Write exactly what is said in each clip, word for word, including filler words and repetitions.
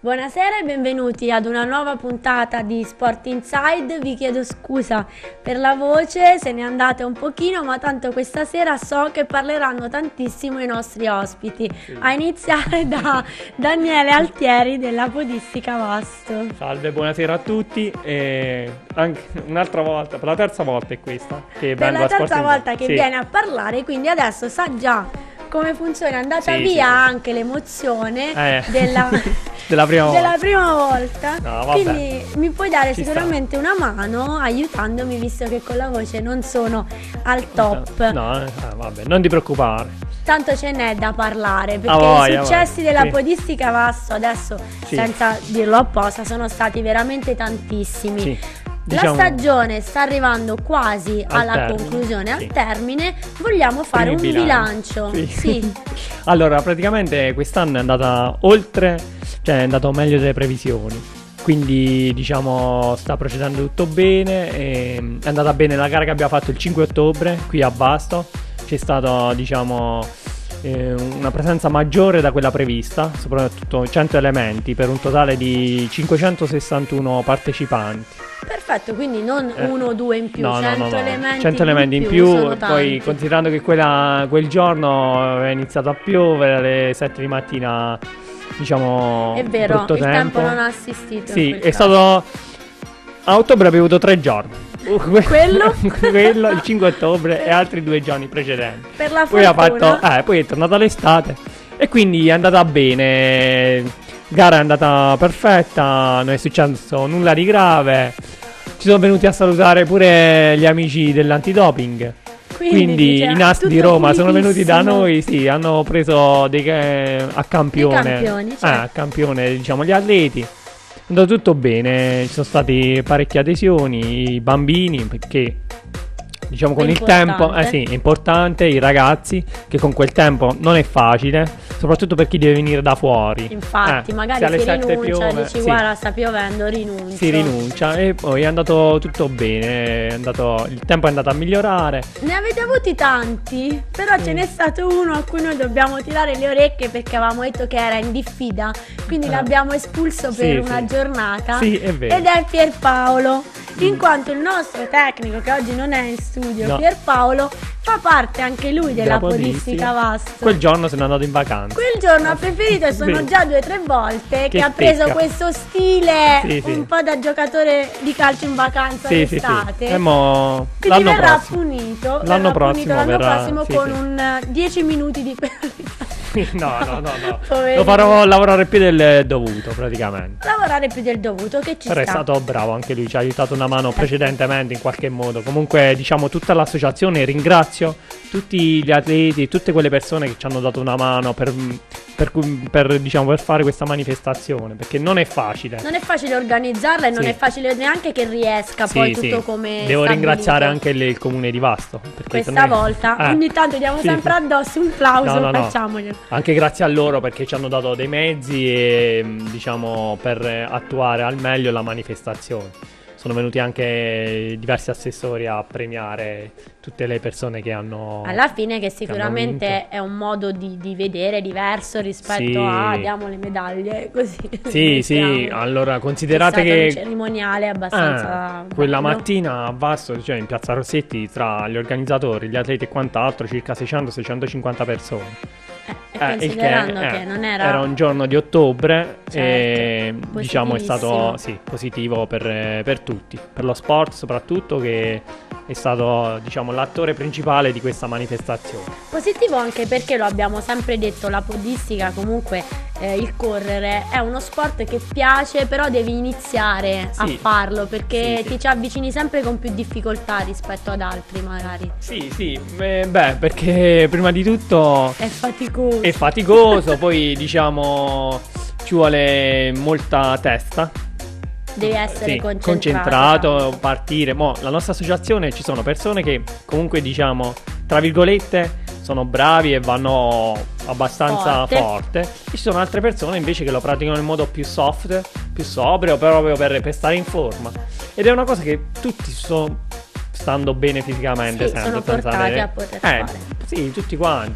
Buonasera e benvenuti ad una nuova puntata di Sport Inside. Vi chiedo scusa per la voce, se ne andate un pochino, ma tanto questa sera so che parleranno tantissimo i nostri ospiti, sì. A iniziare da Daniele Altieri della Podistica Vasto. Salve, buonasera a tutti e anche un'altra volta, per la terza volta è questa che per la terza volta in... che sì. viene a parlare, quindi adesso sa già come funziona, è andata sì, via sì. anche l'emozione eh. della, della, prima, della volta. prima volta. No, quindi mi puoi dare Ci sicuramente sta. una mano aiutandomi, visto che con la voce non sono al top. No, eh, vabbè, non ti preoccupare. Tanto ce n'è da parlare, perché ah, voglia, i successi voglia. della sì. Podistica Vasto adesso, sì. senza dirlo apposta, sono stati veramente tantissimi. Sì. La Diciamo, stagione sta arrivando quasi al alla termine, conclusione, sì. al termine. Vogliamo fare Primi un bilancio. bilancio. Sì. Sì. Allora, praticamente quest'anno è andata oltre, cioè è andato meglio delle previsioni. Quindi diciamo sta procedendo tutto bene. E è andata bene la gara che abbiamo fatto il cinque ottobre qui a Vasto. C'è stato diciamo eh, una presenza maggiore da quella prevista, soprattutto cento elementi per un totale di cinquecentosessantuno partecipanti. Perfetto, quindi non eh. uno o due in più, no, cento no, no, no. elementi, cento in elementi in più, più, sono e poi tanti. considerando che quella, quel giorno è iniziato a piovere alle sette di mattina, diciamo è vero, brutto il tempo. tempo non ha assistito. Sì, in quel è caso. stato a ottobre abbiamo avuto tre giorni. Quello? Quello, il cinque ottobre e altri due giorni precedenti. Per la Poi ha fortuna. fatto, eh, poi è tornata l'estate e quindi è andata bene. Gara è andata perfetta, non è successo nulla di grave. Ci sono venuti a salutare pure gli amici dell'antidoping. Quindi, Quindi dice, i N A S di tutto Roma sono venuti da pulitissimo. noi, sì, hanno preso dei, eh, a campione, Dei campioni, certo. eh, a campione diciamo gli atleti. È andato tutto bene, ci sono stati parecchie adesioni, i bambini, perché diciamo con È il tempo, eh importante. sì, è importante, i ragazzi, che con quel tempo non è facile, soprattutto per chi deve venire da fuori. Infatti, Eh, magari se alle si sette rinuncia, piove, dici sì. guarda sta piovendo, rinuncio. Si rinuncia e poi è andato tutto bene, è andato, il tempo è andato a migliorare. Ne avete avuti tanti, però ce n'è stato uno a cui noi dobbiamo tirare le orecchie perché avevamo detto che era in diffida, quindi Eh. l'abbiamo espulso Sì, per sì. una giornata. Sì, è vero. Ed è Pierpaolo, in quanto il nostro tecnico, che oggi non è in studio, No. Pierpaolo, fa parte anche lui della Della Podistica Podistica. Vasto. Quel giorno se n'è andato in vacanza. Quel giorno ha preferito, e sono Sì. già due o tre volte che, Che ha preso stecca. questo stile Sì, sì. un po' da giocatore di calcio in vacanza Sì, sì, sì. d'estate. E mo Quindi l'anno verrà prossimo. punito L'anno verrà prossimo punito l'anno verrà- prossimo sì, con sì. un eh, dieci minuti di penalità. No, no, no, no. Poverino. Lo farò lavorare più del dovuto praticamente. Lavorare più del dovuto, che ci Però è sta. stato bravo anche lui, ci ha aiutato una mano precedentemente in qualche modo. Comunque diciamo tutta l'associazione, ringrazio tutti gli atleti, tutte quelle persone che ci hanno dato una mano per, per, per, diciamo, per fare questa manifestazione, perché non è facile. Non è facile organizzarla e non Sì. è facile neanche che riesca Sì, poi sì. tutto come Devo stabilito. ringraziare anche il, il comune di Vasto. perché Questa secondo me- volta Eh, ogni tanto diamo sì. sempre addosso un plauso, No, no, no. facciamoglielo. Anche grazie a loro perché ci hanno dato dei mezzi e, mh, diciamo per eh, attuare al meglio la manifestazione. Sono venuti anche diversi assessori a premiare tutte le persone che hanno Alla fine, che hanno sicuramente vinto. è un modo di, di vedere diverso rispetto Sì. a diamo le medaglie così. Sì, sì, Diciamo. allora È considerate stato un che cerimoniale abbastanza Ah, quella bello. mattina a Vasto, cioè in Piazza Rossetti, tra gli organizzatori, gli atleti e quant'altro, circa seicento seicentocinquanta persone. Eh, e Eh, il considerando eh, che non era, un giorno di ottobre Certo, e diciamo è stato positivissimo. sì, positivo per, per tutti, per lo sport soprattutto, che è stato diciamo l'attore principale di questa manifestazione. positivo anche perché lo abbiamo sempre detto, la podistica comunque, eh, il correre è uno sport che piace, però devi iniziare a Sì. farlo perché Sì, sì. ti ci avvicini sempre con più difficoltà rispetto ad altri magari. Sì, sì, eh, beh, perché prima di tutto È faticoso. è faticoso, poi diciamo ci vuole molta testa. Devi essere Sì, concentrato. concentrato, partire. Mo, la nostra associazione ci sono persone che comunque diciamo tra virgolette sono bravi e vanno abbastanza Forte. forte, e ci sono altre persone invece che lo praticano in modo più soft, più sobrio, proprio per, per stare in forma, ed è una cosa che tutti sto, stando bene fisicamente, Sì, sempre, sono senza portati avere- a poter eh, fare. sì, tutti quanti.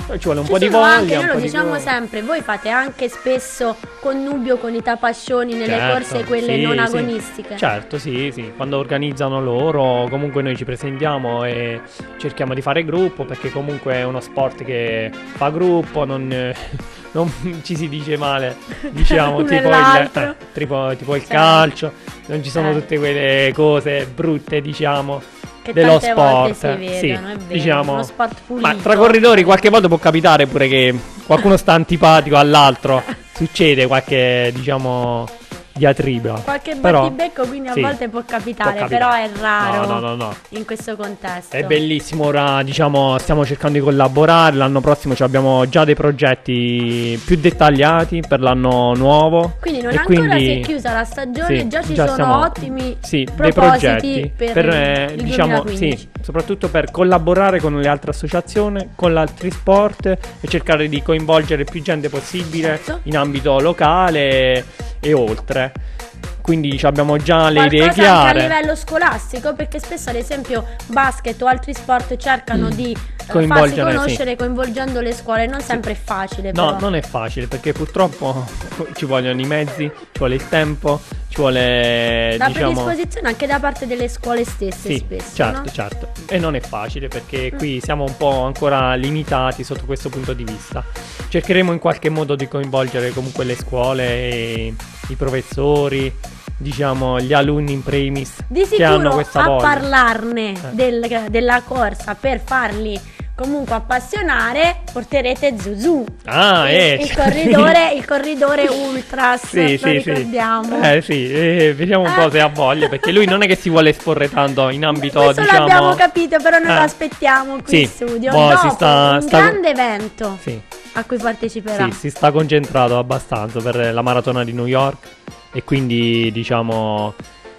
Ci vuole un Ci po' di sono voglia, anche, un noi lo po' di diciamo cuore. sempre, voi fate anche spesso connubio con i tapascioni nelle Certo, corse quelle sì, non sì. agonistiche. Certo, sì, sì. Quando organizzano loro, comunque noi ci presentiamo e cerchiamo di fare gruppo, perché comunque è uno sport che fa gruppo, non, eh, non ci si dice male, diciamo, Uno e tipo il, l'altro. eh, tipo, tipo il Certo. calcio, non ci sono Eh. tutte quelle cose brutte, diciamo, Che dello tante volte sport. si Sì, vedono, è vero, diciamo. uno sport pulito. Ma tra corridori qualche volta può capitare pure che qualcuno sta antipatico all'altro, succede qualche, diciamo, diatriba. Qualche Però, battibecco, quindi a sì, volte può capitare, può però capitare. è raro No, no, no, no. in questo contesto. È bellissimo, ora diciamo stiamo cercando di collaborare, l'anno prossimo ci abbiamo già dei progetti più dettagliati per l'anno nuovo. Quindi non e ancora quindi, si è chiusa la stagione, sì, già ci già sono stiamo- ottimi sì, dei propositi progetti per, eh, il diciamo duemilaquindici. sì, soprattutto per collaborare con le altre associazioni, con gli altri sport e cercare di coinvolgere più gente possibile Certo. in ambito locale e oltre. Quindi ci abbiamo già le idee Qualcosa anche a chiare. livello scolastico, perché spesso ad esempio basket o altri sport cercano di eh, farsi Coinvolgere, conoscere coinvolgendo le scuole, non sempre è facile No, però. non è facile perché purtroppo ci vogliono i mezzi, ci vuole il tempo, ci vuole La diciamo predisposizione anche da parte delle scuole stesse sì, spesso, certo, no? certo. E non è facile perché qui siamo un po' ancora limitati sotto questo punto di vista. Cercheremo in qualche modo di coinvolgere comunque le scuole e i professori, diciamo gli alunni in primis Di che hanno sicuro questa a voglia. parlarne Eh. del- della corsa per farli comunque appassionare, porterete Zuzu, Ah, il, eh, il corridore, il corridore ultras, Sì, lo sì, ricordiamo. sì. Eh sì, eh, vediamo un po' Eh. se ha voglia, perché lui non è che si vuole esporre tanto in ambito, Questo diciamo. l'abbiamo capito, però noi Eh. lo aspettiamo qui Sì, in studio. boh, Dopo si sta- un sta- grande evento Sì, a cui parteciperà. sì, si sta concentrato abbastanza per la maratona di New York e quindi diciamo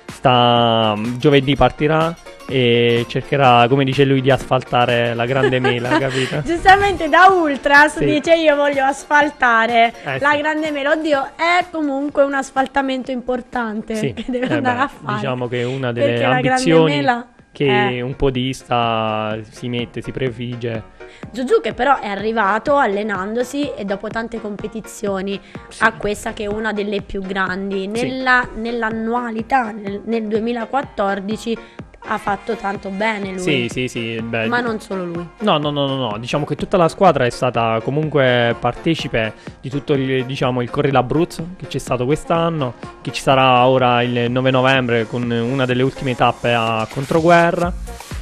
sta giovedì partirà e cercherà, come dice lui, di asfaltare la grande mela, capito? Giustamente da Ultras Sì. dice io voglio asfaltare Eh, la sì. grande mela. Oddio, è comunque un asfaltamento importante Sì, che deve eh andare beh, a fare. diciamo che è una delle Perché la grande ambizioni mela che è- un podista si mette, si prefigge. Zuzu che però è arrivato allenandosi e dopo tante competizioni a questa che è una delle più grandi. Nella, nell'annualità, nel, nel duemilaquattordici ha fatto tanto bene lui. Sì, sì, sì, beh, Ma non solo lui. No, no, no, no, no, diciamo che tutta la squadra è stata comunque partecipe di tutto il, diciamo, il Corri l'Abruzzo che c'è stato quest'anno, che ci sarà ora il nove novembre con una delle ultime tappe a Controguerra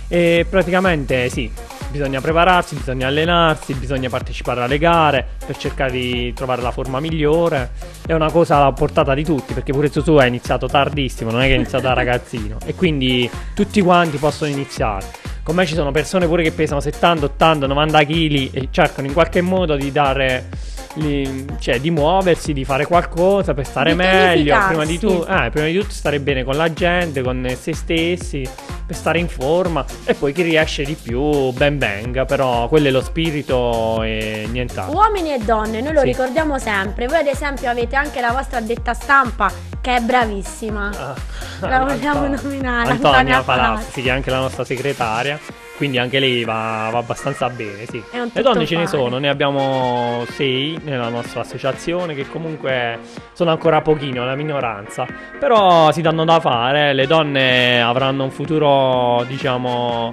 e praticamente sì, bisogna prepararsi, bisogna allenarsi, bisogna partecipare alle gare per cercare di trovare la forma migliore. È una cosa alla portata di tutti, perché pure Zuzu ha iniziato tardissimo, non è che è iniziato da ragazzino e quindi tutti quanti possono iniziare. Con me ci sono persone pure che pesano settanta, ottanta, novanta kg e cercano in qualche modo di dare li- cioè di muoversi, di fare qualcosa per stare Di meglio. Prima tonificarsi. di, tu- eh, prima di tutto stare bene con la gente, con se stessi, per stare in forma e poi chi riesce di più ben venga, però quello è lo spirito e nient'altro. Uomini e donne, noi lo Sì. ricordiamo sempre. Voi ad esempio avete anche la vostra addetta stampa che è bravissima. Ah, La vogliamo Anto- nominare, Antonia Antonia Palazzi, Palazzi. sì, che è anche la nostra segretaria. Quindi anche lei va, va abbastanza bene, sì. È un Le donne tuttofare. ce ne sono, ne abbiamo sei nella nostra associazione che comunque sono ancora pochino, la minoranza. Però si danno da fare, le donne avranno un futuro, diciamo,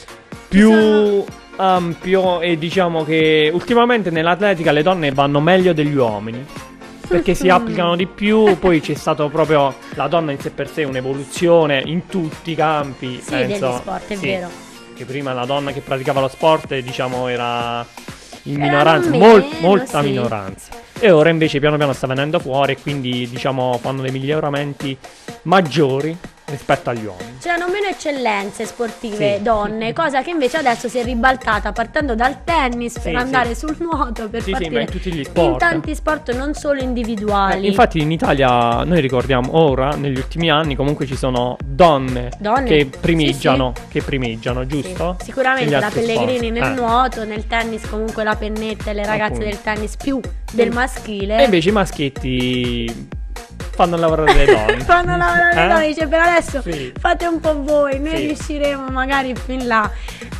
più sono- ampio e diciamo che ultimamente nell'atletica le donne vanno meglio degli uomini. Perché si applicano di più, poi c'è stato proprio la donna in sé per sé un'evoluzione in tutti i campi. Sì, penso, degli sport, è sì. vero. Che prima la donna che praticava lo sport, diciamo, era in Erano minoranza, meno, mol- molta sì. minoranza. E ora invece piano piano sta venendo fuori e quindi diciamo fanno dei miglioramenti maggiori rispetto agli uomini. C'erano meno eccellenze sportive Sì. donne, cosa che invece adesso si è ribaltata partendo dal tennis per Sì, andare sì. sul nuoto per Sì, sì, partire ma in tutti gli sport. in tanti sport non solo individuali. Eh, infatti in Italia noi ricordiamo ora, negli ultimi anni, comunque ci sono donne, Donne, che primeggiano, sì, che primeggiano, Sì. giusto? Sicuramente Negli la altri Pellegrini sport. nel Eh. nuoto, nel tennis comunque la Pennetta e le ragazze Appunto. del tennis più del maschile. E invece i maschietti fanno lavorare le donne. fanno lavorare le Eh? donne, dice per adesso Sì. fate un po' voi, noi Sì. riusciremo magari più in là.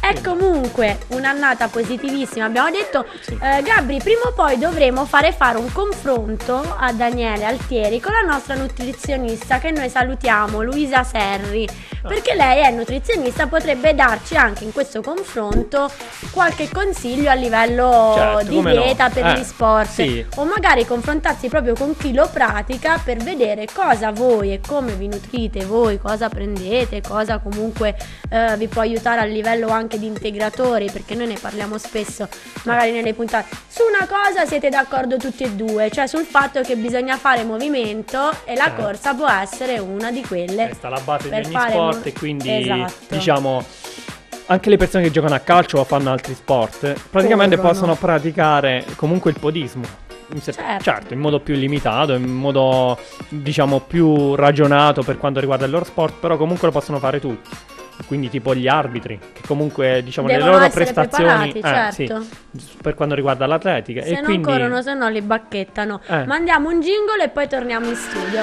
È comunque un'annata positivissima, abbiamo detto. Sì. eh, Gabri, prima o poi dovremo fare fare un confronto a Daniele Altieri con la nostra nutrizionista, che noi salutiamo, Luisa Serri, perché lei è nutrizionista, potrebbe darci anche in questo confronto qualche consiglio a livello Certo, di come dieta no. per Eh, gli sport, sì. o magari confrontarsi proprio con chi lo pratica per vedere cosa voi e come vi nutrite voi, cosa prendete, cosa comunque eh, vi può aiutare a livello anche di integratori, perché noi ne parliamo spesso magari nelle puntate. Su una cosa siete d'accordo tutti e due, cioè sul fatto che bisogna fare movimento, e la Certo. corsa può essere una di quelle. Questa è la base di per ogni fare sport mo- e quindi Esatto. diciamo anche le persone che giocano a calcio o fanno altri sport praticamente Corrono. possono praticare comunque il podismo. In se- Certo. certo, in modo più limitato, in modo diciamo più ragionato per quanto riguarda il loro sport, però comunque lo possono fare tutti. Quindi tipo gli arbitri, che comunque diciamo le Devono loro essere prestazioni preparati, eh, certo. sì, per quanto riguarda l'atletica. Se e non quindi corrono, se no li bacchettano. Eh. Mandiamo un jingle e poi torniamo in studio.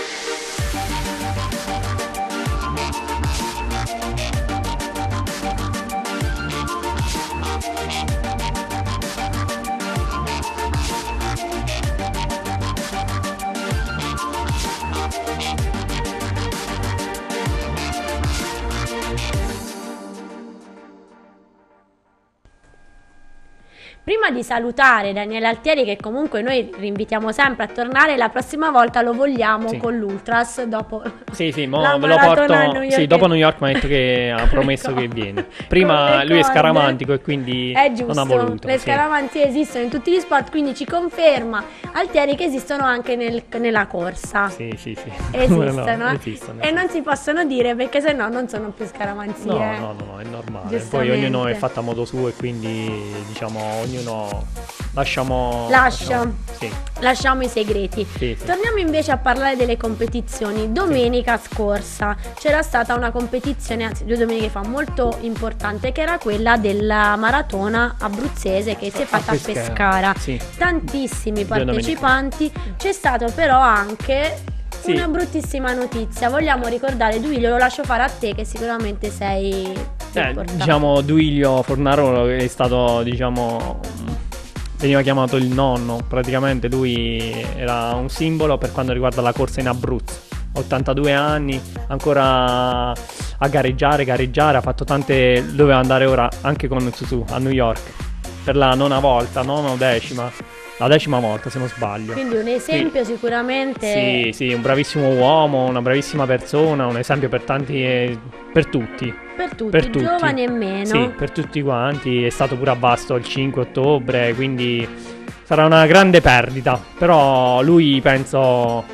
Prima di salutare Daniele Altieri, che comunque noi rinvitiamo sempre a tornare, la prossima volta lo vogliamo Sì. con l'Ultras dopo Sì, sì, mo la ve lo maratona porto. a New York. Sì, dopo New York mi ha detto che ha promesso Con le che co- viene. con Prima le lui è corde. scaramantico e quindi È giusto, non ha voluto. le sì. scaramanzie esistono in tutti gli sport, quindi ci conferma Altieri che esistono anche nel- nella corsa. Sì, sì, sì. Esistono, No, eh? esistono, E non si possono dire, perché sennò non sono più scaramanzie. No, no, no, no, è normale. Poi Giustamente. ognuno è fatto a modo suo e quindi diciamo ognuno lasciamo Lascia. lasciamo- Sì, Lasciamo i segreti. sì, sì. Torniamo invece a parlare delle competizioni. Domenica scorsa c'era stata una competizione, anzi due domeniche fa, molto importante, che era quella della maratona abruzzese che si è fatta a Pescara, Pescara. sì. Tantissimi Due domeniche partecipanti. C'è stato però anche Sì. una bruttissima notizia. Vogliamo ricordare, Duilio, lo lascio fare a te che sicuramente sei Eh, importante. diciamo Duilio Fornaro è stato, diciamo, veniva chiamato il nonno, praticamente lui era un simbolo per quanto riguarda la corsa in Abruzzo. ottantadue anni, ancora a gareggiare, gareggiare, ha fatto tante, doveva andare ora anche con Suzu a New York per la nona volta, nona o decima, la decima volta se non sbaglio. Quindi un esempio sicuramente. Sì, sì, un bravissimo uomo, una bravissima persona, un esempio per tanti, e per tutti. Per tutti, Per tutti. giovani e meno. Sì, per tutti quanti. È stato pure a Vasto il cinque ottobre, quindi sarà una grande perdita. Però lui penso,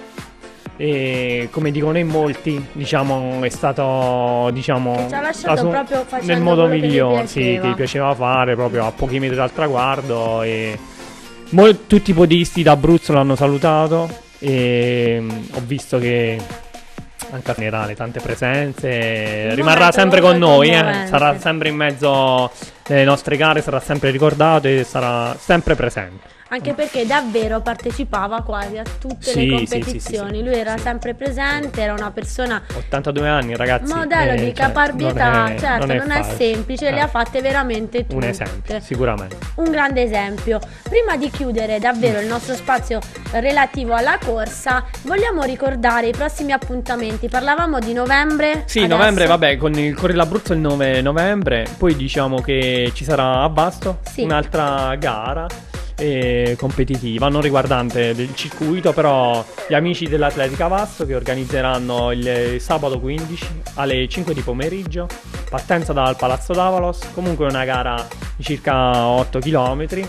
eh, come dicono in molti, diciamo, è stato, diciamo, Che ci ha lasciato la sua- proprio facendo nel modo quello che gli migliore, sì, piaceva. che gli piaceva fare, proprio a pochi metri dal traguardo. E mol- tutti i podisti d'Abruzzo l'hanno salutato. E mm, ho visto che anche a generale tante presenze, Un rimarrà momento sempre con molto noi, eh. commovente. Sarà sempre in mezzo alle nostre gare, sarà sempre ricordato e sarà sempre presente. Anche perché davvero partecipava quasi a tutte Sì, le sì, sì, competizioni. sì, sì. Lui era Sì. sempre presente, era una persona ottantadue anni, ragazzi. modello eh, di cioè, caparbietà, non è- certo, non è, facile. semplice, le Eh, ha fatte veramente tutte. un esempio, sicuramente. Un grande esempio. Prima di chiudere davvero il nostro spazio relativo alla corsa, vogliamo ricordare i prossimi appuntamenti. Parlavamo di novembre. Sì, adesso. novembre, vabbè, con il Corri l'Abruzzo il nove novembre, poi diciamo che ci sarà a Vasto Sì. un'altra gara eh, competitiva, non riguardante del circuito, però gli amici dell'Atletica Vasto che organizzeranno il sabato quindici alle cinque di pomeriggio, partenza dal Palazzo d'Avalos, comunque una gara di circa otto chilometri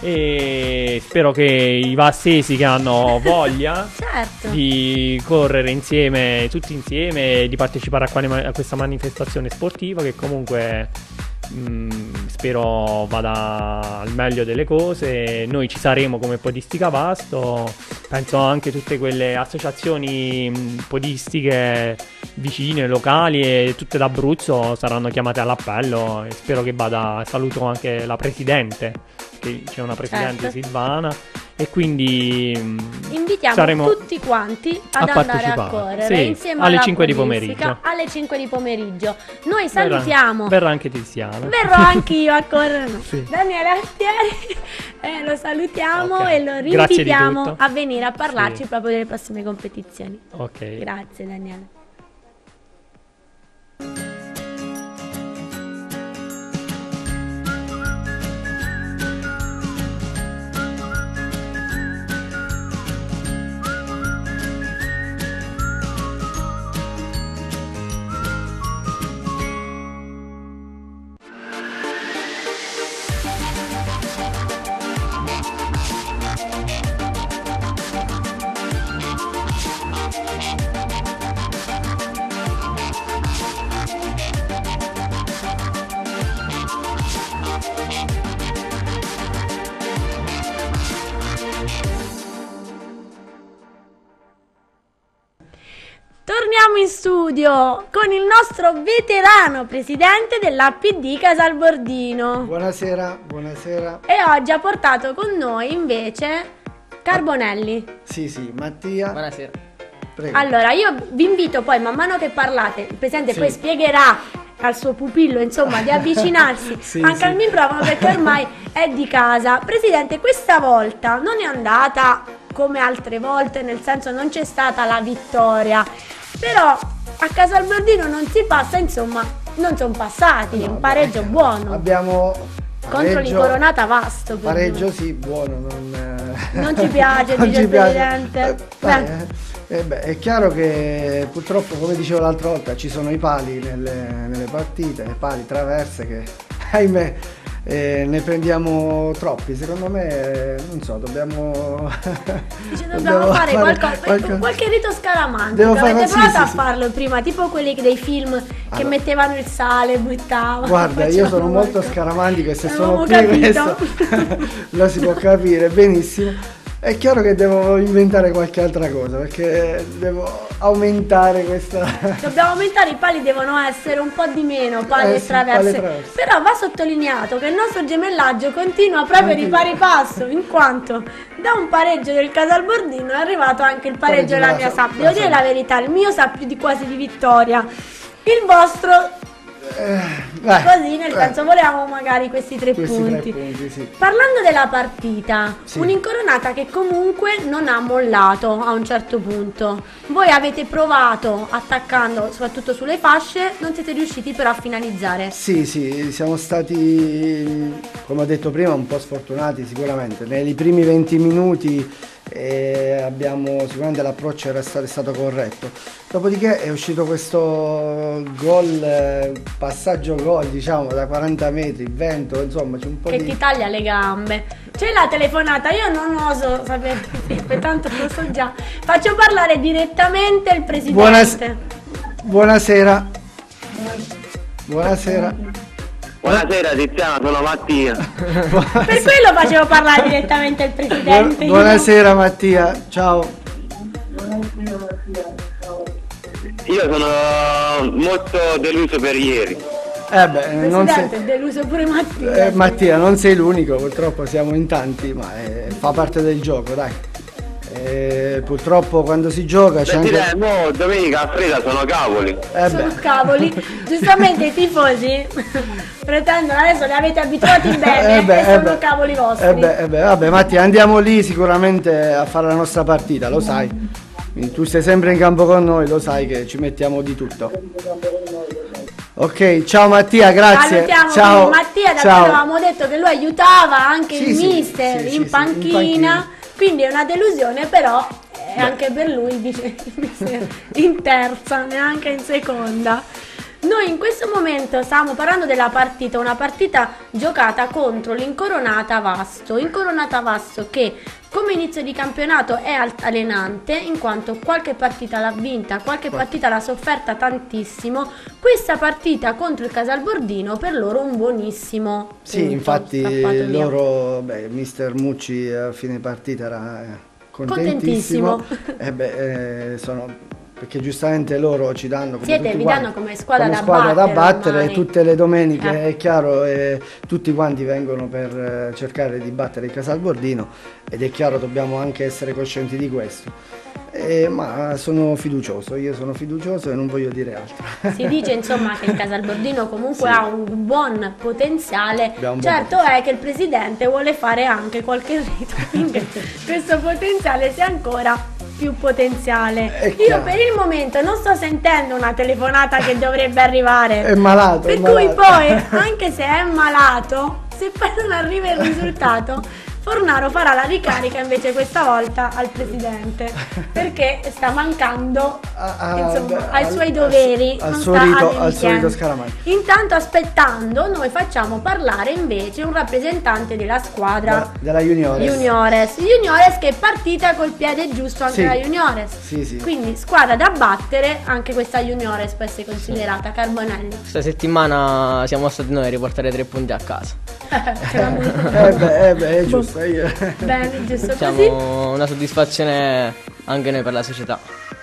e spero che i vassesi che hanno voglia Certo. di correre insieme, tutti insieme, e di partecipare a, quale- a questa manifestazione sportiva che comunque mh, spero vada al meglio delle cose. Noi ci saremo come Podistica Vasto, penso anche tutte quelle associazioni mh, podistiche vicine, locali e tutte d'Abruzzo saranno chiamate all'appello e spero che vada. Saluto anche la presidente, che c'è una presidente Certo. Silvana, e quindi invitiamo saremo tutti quanti ad a andare a partecipare, correre sì, insieme alle alla cinque di bonifica, pomeriggio. alle cinque di pomeriggio. Noi Verrà, salutiamo. verrà anche Tiziana. Verrò anch'io a correre. No. Sì. Daniele Altieri, eh, lo salutiamo Ok. e lo Grazie di rinvitiamo tutto. a venire a parlarci Sì. proprio delle prossime competizioni. Ok. Grazie Daniele. Torniamo in studio con il nostro veterano presidente dell'A P D Casalbordino. Buonasera, buonasera. E oggi ha portato con noi invece Carbonelli. Sì, sì, Mattia. Buonasera. Prego. Allora, io vi invito poi, man mano che parlate, il presidente Sì. poi spiegherà al suo pupillo, insomma, di avvicinarsi Sì, anche sì. al microfono perché ormai è di casa. Presidente, questa volta non è andata come altre volte, nel senso non c'è stata la vittoria, però a Casalbordino non si passa, insomma, non sono passati, No, un pareggio beh, buono Abbiamo contro pareggio- l'incoronata Vasto. per Pareggio noi. sì, buono. Non, eh, Non ci piace, non dice ci il piace. presidente. Eh, dai, eh. Eh beh, è chiaro che purtroppo, come dicevo l'altra volta, ci sono i pali nelle, nelle partite, i pali traverse che, ahimè, eh, ne prendiamo troppi. Secondo me, eh, non so, dobbiamo... Dice, dobbiamo fare, qualcosa, qualche rito scaramantico. Devo fare- Avete sì, provato sì, a sì. farlo prima, tipo quelli dei film che Allora. mettevano il sale, buttavano. Guarda, io sono facevano molto qualcosa. scaramantico e se sono Avevamo qui capito. questo lo si può capire benissimo. È chiaro che devo inventare qualche altra cosa perché devo aumentare questa... Dobbiamo aumentare, i pali devono essere un po' di meno, pali Eh e sì, traverse. pali e traverse. Però va sottolineato che il nostro gemellaggio continua proprio di Continua. pari passo, in quanto da un pareggio del Casalbordino è arrivato anche il pareggio Pareggio della della mia Sa- Sapp. Devo della dire Sapp. la verità, il mio sa più di quasi di vittoria. Il vostro Eh, vai, così, nel vai. senso, volevamo magari questi tre Questi punti. tre punti, sì. Parlando della partita, Sì. un'incoronata che comunque non ha mollato a un certo punto. Voi avete provato attaccando soprattutto sulle fasce, non siete riusciti però a finalizzare. Sì, sì, siamo stati, come ho detto prima, un po' sfortunati sicuramente. Nei primi venti minuti eh, abbiamo, sicuramente l'approccio era stato, è stato corretto. Dopodiché è uscito questo gol, eh, passaggio gol, diciamo, da quaranta metri, vento, insomma, c'è un po' Che di... ti taglia le gambe. C'è la telefonata, io non oso sapere, tanto lo so già. Faccio parlare direttamente il presidente. Buonas- Buonasera. Buonasera. Buonasera Tiziana, sono Mattia. Per quello facevo parlare direttamente il presidente. Bu- buonasera Mattia, ciao. Io sono molto deluso per ieri. Eh beh, non sei... Presidente, è deluso pure Mattia. Eh, Mattia, non sei l'unico, purtroppo siamo in tanti, ma eh, fa parte del gioco, dai. Eh, purtroppo quando si gioca c'è Sentite, anche... mo domenica a Freda sono cavoli. Eh Sono beh. cavoli. Giustamente i tifosi pretendono, adesso li avete abituati bene Eh beh, e eh sono beh. cavoli vostri. Eh beh, eh beh, vabbè Mattia, andiamo lì sicuramente a fare la nostra partita, lo sai. Quindi tu sei sempre in campo con noi, lo sai che ci mettiamo di tutto. Ok, ciao Mattia, grazie. Salutiamo Ciao. quindi Mattia, da ciao. quando avevamo detto che lui aiutava anche Sì, il sì, mister sì, in, sì, sì, in panchina, panchina. quindi è una delusione, però è anche per lui dice il mister in terza, neanche in seconda. Noi in questo momento stiamo parlando della partita, una partita giocata contro l'Incoronata Vasto. Incoronata Vasto che come inizio di campionato è altalenante in quanto qualche partita l'ha vinta, qualche partita l'ha sofferta tantissimo. Questa partita contro il Casalbordino per loro un buonissimo Sì, punto infatti strappato via. loro, beh, mister Mucci a fine partita era eh, contentissimo. Contentissimo. E beh, eh, sono perché giustamente loro ci danno come Siete, tutti vi quanti, danno come squadra, come da, squadra battere, da battere ormai. tutte le domeniche, Eh. è chiaro, e tutti quanti vengono per eh, cercare di battere il Casalbordino, ed è chiaro, dobbiamo anche essere coscienti di questo. Eh, ma sono fiducioso, io sono fiducioso e non voglio dire altro. Si dice insomma che il Casalbordino comunque Sì. ha un buon potenziale, Abbiamo un buon certo potenziale. è che il presidente vuole fare anche qualche rito, quindi questo potenziale sia ancora più potenziale. È Io chiaro. per il momento non sto sentendo una telefonata che dovrebbe arrivare, È malato, è per cui malato. poi, anche se è malato, se poi non arriva il risultato, Fornaro farà la ricarica invece questa volta al presidente, perché sta mancando Ah, ah, insomma, beh, ai al- suoi al- doveri, al non suo sta rito- alle al weekend. solito Scaramanga. Intanto, aspettando, noi facciamo parlare invece un rappresentante della squadra Da- della Juniores. Juniores. Juniores che è partita col piede giusto anche Sì. la Juniores. Sì, sì. Quindi squadra da battere, anche questa Juniores può essere considerata. Carbonelli. Questa settimana siamo stati noi a riportare tre punti a casa. Ce l'ha voluto. Eh beh, eh beh, è giusto. Io... Bene, giusto così. Siamo una soddisfazione anche noi per la società.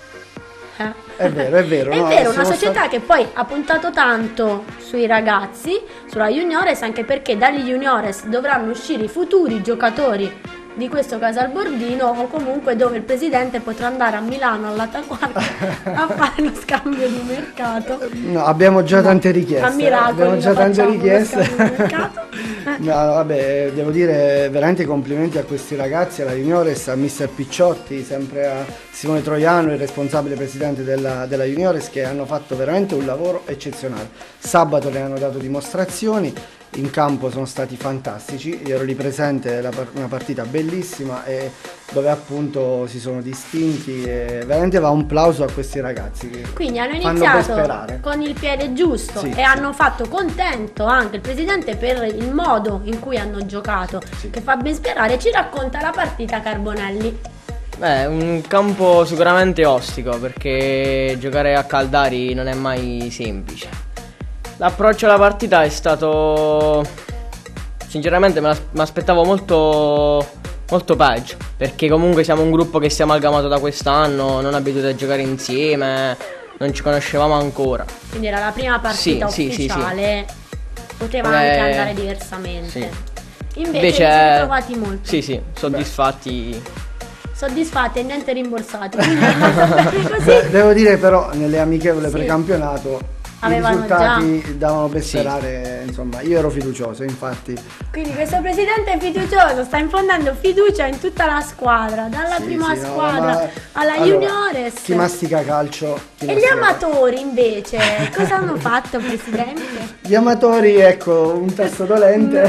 Eh. È vero, è vero. È no, vero, una siamo società stati- che poi ha puntato tanto sui ragazzi, sulla Juniores, anche perché dagli Juniores dovranno uscire i futuri giocatori di questo Casalbordino, o comunque dove il presidente potrà andare a Milano all'Ataquarca a fare lo scambio di mercato. No, abbiamo già tante richieste. A miracoli abbiamo lo già tante facciamo, lo richieste. scambio di mercato. No, vabbè, devo dire veramente complimenti a questi ragazzi, alla Juniores, a mister Picciotti, sempre a Simone Troiano, il responsabile presidente della, della Juniores, che hanno fatto veramente un lavoro eccezionale. Sabato ne hanno dato dimostrazioni, in campo sono stati fantastici, io ero lì presente, la par- una partita bellissima e dove appunto si sono distinti, e veramente va un plauso a questi ragazzi che Quindi hanno fanno ben iniziato sperare. con il piede giusto Sì, e sì. hanno fatto contento anche il presidente per il modo in cui hanno giocato, Sì. che fa ben sperare. Ci racconta la partita Carbonelli. Beh, un campo sicuramente ostico perché giocare a Caldari non è mai semplice. L'approccio alla partita è stato, sinceramente me mi aspettavo molto, molto peggio, perché comunque siamo un gruppo che si è amalgamato da quest'anno, non abituati a giocare insieme, non ci conoscevamo ancora. Quindi era la prima partita Sì, sì, sì, ufficiale, poteva Eh, anche andare diversamente. sì. Invece, Invece vi siete trovati molto Sì, sì, soddisfatti. soddisfatti e niente rimborsati. Quindi è andata bene così. Beh, devo dire però nelle amichevole Sì. precampionato i Avevano risultati davano per Sì. sperare, insomma, io ero fiducioso, infatti. Quindi questo presidente è fiducioso, sta infondendo fiducia in tutta la squadra, dalla Sì, prima sì, no, squadra ma- alla allora, Juniores. Chi mastica calcio? chi E gli mastica- amatori invece, cosa hanno fatto, presidente? Gli amatori, ecco, un tasto dolente.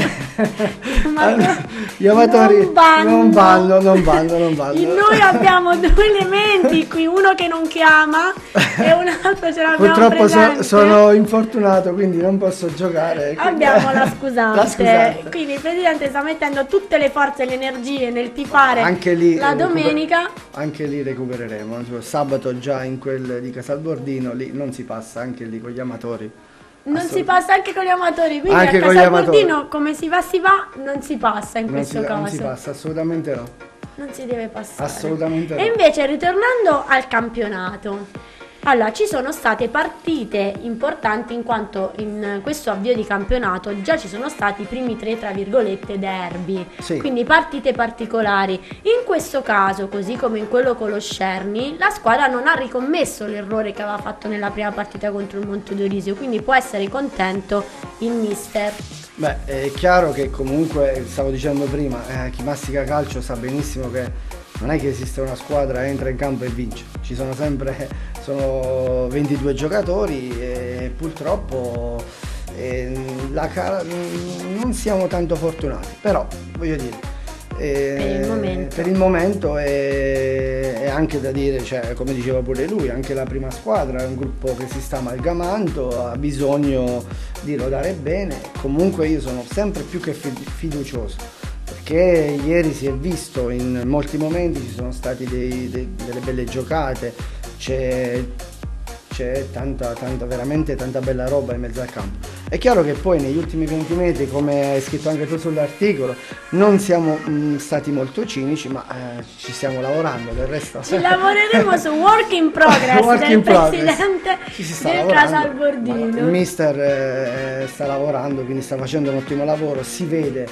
amatori Gli amatori non vanno. non vanno, non vanno, non vanno. In noi abbiamo due elementi qui, uno che non chiama e un altro ce l'abbiamo Purtroppo so- presente. sono infortunato, quindi non posso giocare. quindi- Abbiamo la scusante. La scusante. Quindi il presidente sta mettendo tutte le forze e le energie nel tifare Anche lì la recuper- domenica. Anche lì recupereremo. Sabato già in quel di Casalbordino, lì non si passa, anche lì con gli amatori. Non si passa anche con gli amatori, quindi Anche a con gli Casalbordino amatori. come si va si va, non si passa in Non questo si, caso. non si passa, assolutamente no. Non si deve passare. Assolutamente no. E invece ritornando al campionato. Allora, ci sono state partite importanti in quanto in questo avvio di campionato già ci sono stati i primi tre, tra virgolette, derby, Sì. quindi partite particolari. In questo caso, così come in quello con lo Scerni, la squadra non ha ricommesso l'errore che aveva fatto nella prima partita contro il Montedorisio, quindi può essere contento il mister. Beh, è chiaro che comunque, stavo dicendo prima, eh, chi mastica calcio sa benissimo che non è che esiste una squadra, entra in campo e vince. Ci sono sempre, sono ventidue giocatori e purtroppo eh, la ca- non siamo tanto fortunati, però voglio dire, eh, Per il momento. per il momento è, è anche da dire, cioè, come diceva pure lui, anche la prima squadra è un gruppo che si sta amalgamando, ha bisogno di rodare bene. Comunque io sono sempre più che fid- fiducioso, perché ieri si è visto in molti momenti, ci sono stati dei- dei- delle belle giocate, c'è, c'è tanta, tanta, veramente tanta bella roba in mezzo al campo. È chiaro che poi negli ultimi venti metri, come hai scritto anche tu sull'articolo, non siamo mh, stati molto cinici, ma eh, ci stiamo lavorando, del resto... Ci lavoreremo su work in progress Work del in progress. presidente Ci si sta del lavorando. Casalbordino. Il mister eh, sta lavorando, quindi sta facendo un ottimo lavoro, si vede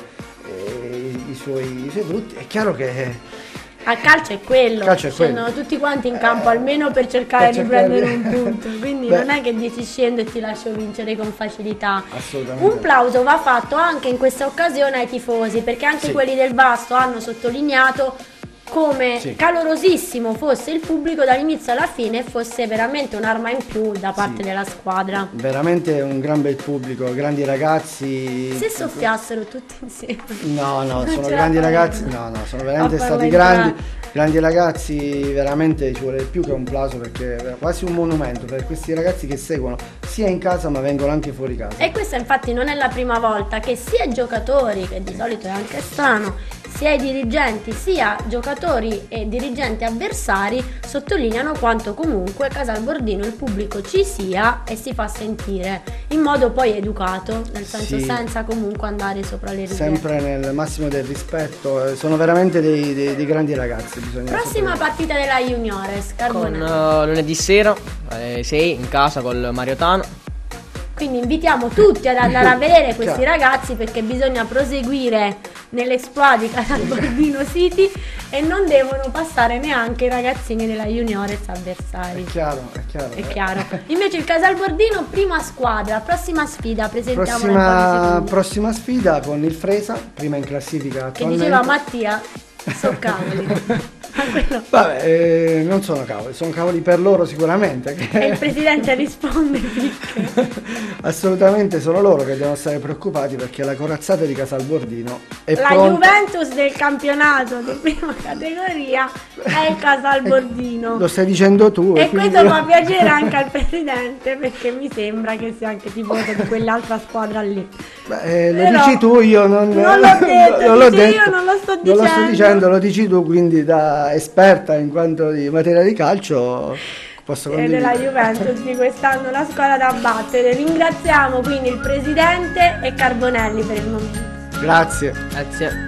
eh, i, suoi, i suoi frutti. È chiaro che... A calcio è quello, Calcio è quello. scendono tutti quanti in campo almeno per cercare per di cercare prendere di- un punto, quindi Beh. non è che dici scendo e ti lascio vincere con facilità. Assolutamente. Un plauso va fatto anche in questa occasione ai tifosi, perché anche Sì. quelli del Vasto hanno sottolineato come Sì. calorosissimo fosse il pubblico dall'inizio alla fine e fosse veramente un'arma in più da parte Sì. della squadra. Veramente un gran bel pubblico, grandi ragazzi. Se soffiassero tutti insieme. No, no, Non sono ce la grandi faremo. ragazzi, no, no, sono veramente A farla stati entrare. grandi, grandi ragazzi, veramente ci vuole più che un plauso perché è quasi un monumento per questi ragazzi che seguono sia in casa ma vengono anche fuori casa. E questa infatti non è la prima volta che sia i giocatori, che di solito è anche strano, sia i dirigenti, sia giocatori e dirigenti avversari sottolineano quanto comunque Casalbordino il pubblico ci sia e si fa sentire in modo poi educato, nel senso Sì. senza comunque andare sopra le righe. Sempre nel massimo del rispetto, eh, sono veramente dei, dei- dei grandi ragazzi. Bisogna Prossima sottolineare. partita della Juniores, Con Carbonelli. eh, lunedì sera alle sei in casa col Mariotano. Quindi invitiamo tutti ad andare a vedere questi Chiaro. ragazzi perché bisogna proseguire nell'exploit di Casalbordino City e non devono passare neanche i ragazzini della Juniores avversari. È chiaro, è chiaro. È chiaro. Invece il Casalbordino, prima squadra, prossima sfida, presentiamola un po' di Prossima, secondi. prossima sfida con il Fresa, prima in classifica Che attualmente. diceva Mattia, so cavoli. Ma quello- Vabbè, eh, non sono cavoli, sono cavoli per loro sicuramente. che- E il presidente risponde picche. Assolutamente sono loro che devono stare preoccupati perché la corazzata di Casalbordino è La pronta. Juventus del campionato di prima categoria è il Casalbordino. Lo stai dicendo tu. E quindi- questo fa piacere anche al presidente perché mi sembra che sia anche tifoso di quell'altra squadra lì. Beh, eh, lo Però- dici tu, io non, Non l'ho detto, non l'ho dice io, detto. non lo sto Non lo sto dicendo. dicendo, lo dici tu, quindi da esperta in quanto di materia di calcio posso E della condividere. Juventus di quest'anno la squadra da battere. Ringraziamo quindi il presidente e Carbonelli per il momento. Grazie. Grazie.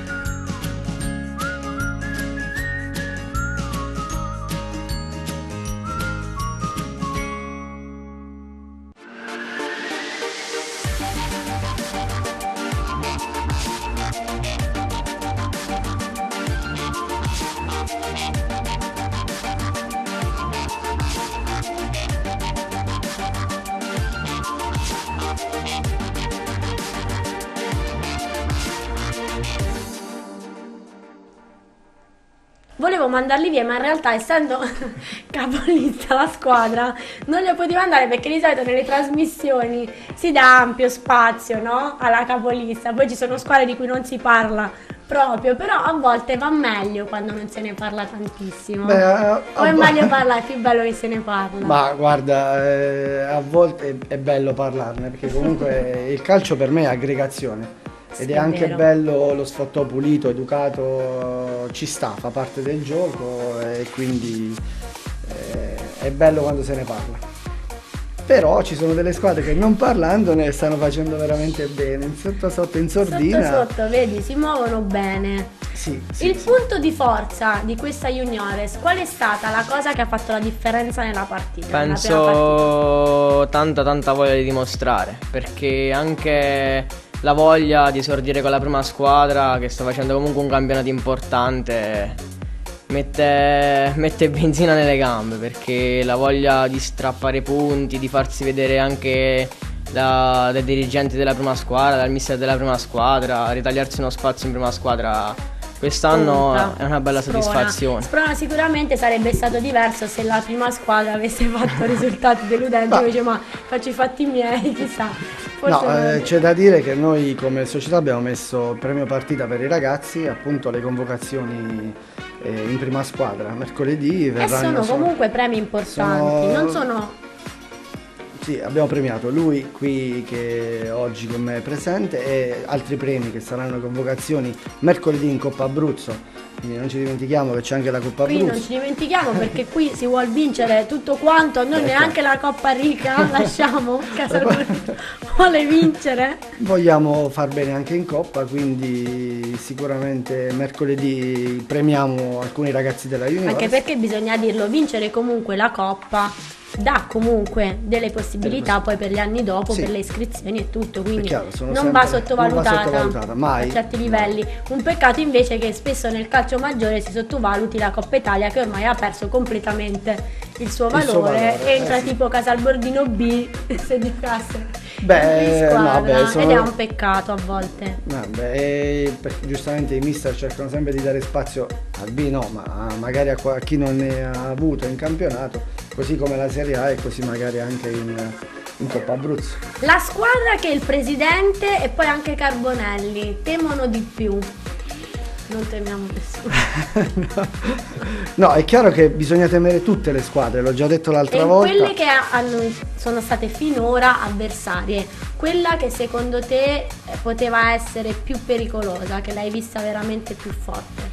Volevo mandarli via, ma in realtà essendo capolista la squadra non li potevo mandare perché di solito nelle trasmissioni si dà ampio spazio, no? Alla capolista. Poi ci sono squadre di cui non si parla proprio, però a volte va meglio quando non se ne parla tantissimo. Beh, a- o è a- meglio parlare, è più bello che se ne parla. Ma guarda, eh, a volte è, è bello parlarne perché comunque il calcio per me è aggregazione ed Sì, è è anche vero. bello lo sfottò pulito, educato, ci sta, fa parte del gioco e quindi eh, è bello quando se ne parla. Però ci sono delle squadre che non parlandone stanno facendo veramente bene, in sotto sotto in sordina. Sotto sotto, vedi, si muovono bene. Sì, sì, Il sì. punto di forza di questa Juniores, qual è stata la cosa che ha fatto la differenza nella partita? nella prima partita? Penso tanta tanta voglia di dimostrare, perché anche la voglia di esordire con la prima squadra che sta facendo comunque un campionato importante mette, mette benzina nelle gambe, perché la voglia di strappare punti, di farsi vedere anche da- dai dirigenti della prima squadra, dal mister della prima squadra, ritagliarsi uno spazio in prima squadra quest'anno Conta, è una bella sprona. soddisfazione. Sprona sicuramente sarebbe stato diverso se la prima squadra avesse fatto risultati deludenti, Ma- invece ma faccio i fatti miei, chissà. Forse No, non- eh, c'è da dire che noi come società abbiamo messo premio partita per i ragazzi, appunto le convocazioni eh, in prima squadra. Mercoledì e verranno... sono comunque premi importanti, sono- non sono... Sì, abbiamo premiato lui qui che oggi con me è presente e altri premi che saranno convocazioni mercoledì in Coppa Abruzzo quindi non ci dimentichiamo che c'è anche la Coppa Qui non Abruzzo. ci dimentichiamo perché qui si vuol vincere tutto quanto, noi Ecco. neanche la Coppa Rica lasciamo, Casalbordino vuole vincere. Vogliamo far bene anche in Coppa, quindi sicuramente mercoledì premiamo alcuni ragazzi della Juniores. Anche perché bisogna dirlo, vincere comunque la Coppa dà comunque delle possibilità poi per gli anni dopo, Sì. per le iscrizioni e tutto, quindi È chiaro, sono non, sempre- va sottovalutata, non va sottovalutata, mai. a certi livelli. Un peccato invece che spesso nel calcio maggiore si sottovaluti la Coppa Italia, che ormai ha perso completamente il suo valore, Il suo valore, entra eh sì. tipo Casalbordino B se giocasse Beh, in squadra, no, beh, sono- ed è un peccato a volte. Vabbè, e perché giustamente i mister cercano sempre di dare spazio al B, no, ma magari a, qua- a chi non ne ha avuto in campionato, così come la Serie A e così magari anche in, in Coppa Abruzzo. La squadra che il presidente e poi anche Carbonelli temono di più. Non temiamo nessuno. No, è chiaro che bisogna temere tutte le squadre, l'ho già detto l'altra E volta. quelle che hanno, sono state finora avversarie, quella che secondo te eh, poteva essere più pericolosa, che l'hai vista veramente più forte?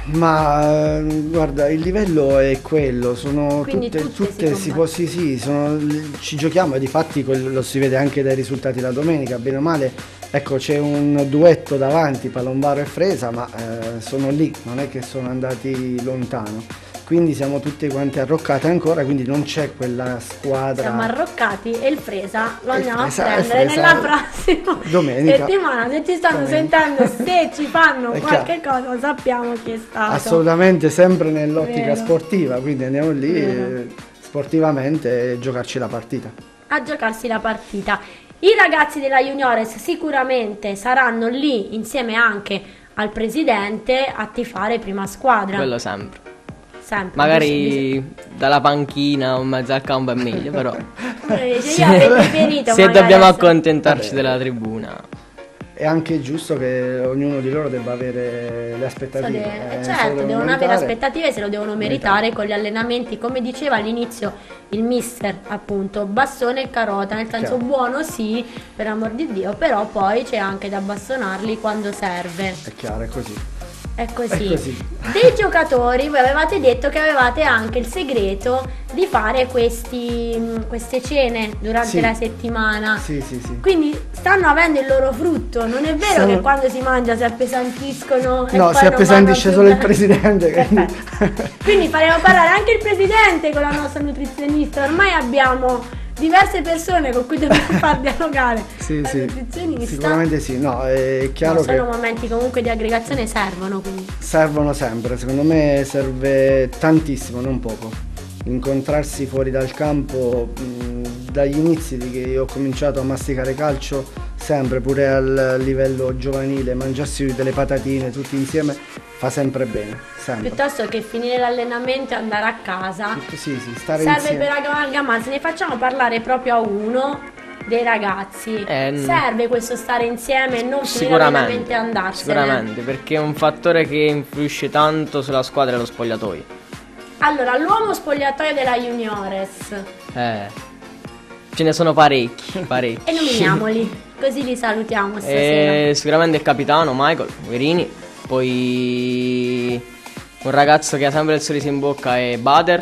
Ma eh, guarda, il livello è quello, sono Quindi tutte, tutte tutte si si può, sì, sì, sono- ci giochiamo e difatti quel- lo si vede anche dai risultati la domenica, bene o male. Ecco, c'è un duetto davanti, Palombaro e Fresa, ma eh, sono lì, non è che sono andati lontano. Quindi siamo tutti quanti arroccati ancora, quindi non c'è quella squadra. Siamo arroccati e il Fresa lo Il andiamo Fresa- a il prendere Fresa- nella prossima domenica. settimana. Se ci stanno Domenica. sentendo, se ci fanno È qualche cosa, sappiamo chi è stato. Assolutamente sempre nell'ottica Vero. sportiva, quindi andiamo lì Vero. eh, sportivamente e giocarci la partita. A giocarsi la partita. I ragazzi della Juniores sicuramente saranno lì insieme anche al presidente a tifare prima squadra. Quello sempre. Sempre. Magari dalla panchina o in mezzo al campo è meglio, però Eh, io avrei preferito se magari dobbiamo essere- accontentarci Vabbè. della tribuna. È anche giusto che ognuno di loro debba avere le aspettative. De- eh, se certo, lo devono avere meritare. aspettative e se lo devono meritare con gli allenamenti, come diceva all'inizio il mister, appunto, bastone e carota, nel senso Chiaro. buono sì, per amor di Dio, però poi c'è anche da bastonarli quando serve. È chiaro, è così. È così. È così. Dei giocatori, voi avevate detto che avevate anche il segreto di fare questi, queste cene durante Sì. la settimana. Sì, sì, sì. Quindi stanno avendo il loro frutto, non è vero Stanno- che quando si mangia si appesantiscono e No, poi si non appesantisce vanno solo il più- presidente. quindi- Perfetto. Quindi faremo parlare anche il presidente con la nostra nutrizionista. Ormai abbiamo diverse persone con cui dobbiamo far dialogare. Sì, La sì. nutrizionista. Sicuramente sì. No, è chiaro No, che sono momenti comunque di aggregazione, servono quindi. servono sempre. Secondo me serve tantissimo, non poco. Incontrarsi fuori dal campo, mh, dagli inizi di che io ho cominciato a masticare calcio, sempre pure al livello giovanile, mangiarsi delle patatine tutti insieme fa sempre bene, sempre. Piuttosto che finire l'allenamento e andare a casa, Sì, sì, stare serve insieme. per amalgamarsi. Ne facciamo parlare proprio a uno dei ragazzi. Eh, n- serve questo stare insieme e non finire Sicuramente, l'allenamento e andarsene. sicuramente, perché è un fattore che influisce tanto sulla squadra e lo spogliatoio. Allora, l'uomo spogliatoio della Juniores. Eh, ce ne sono parecchi, parecchi. E nominiamoli, così li salutiamo stasera. Eh, sicuramente il capitano Michael Guerini, poi un ragazzo che ha sempre il sorriso in bocca è Bader.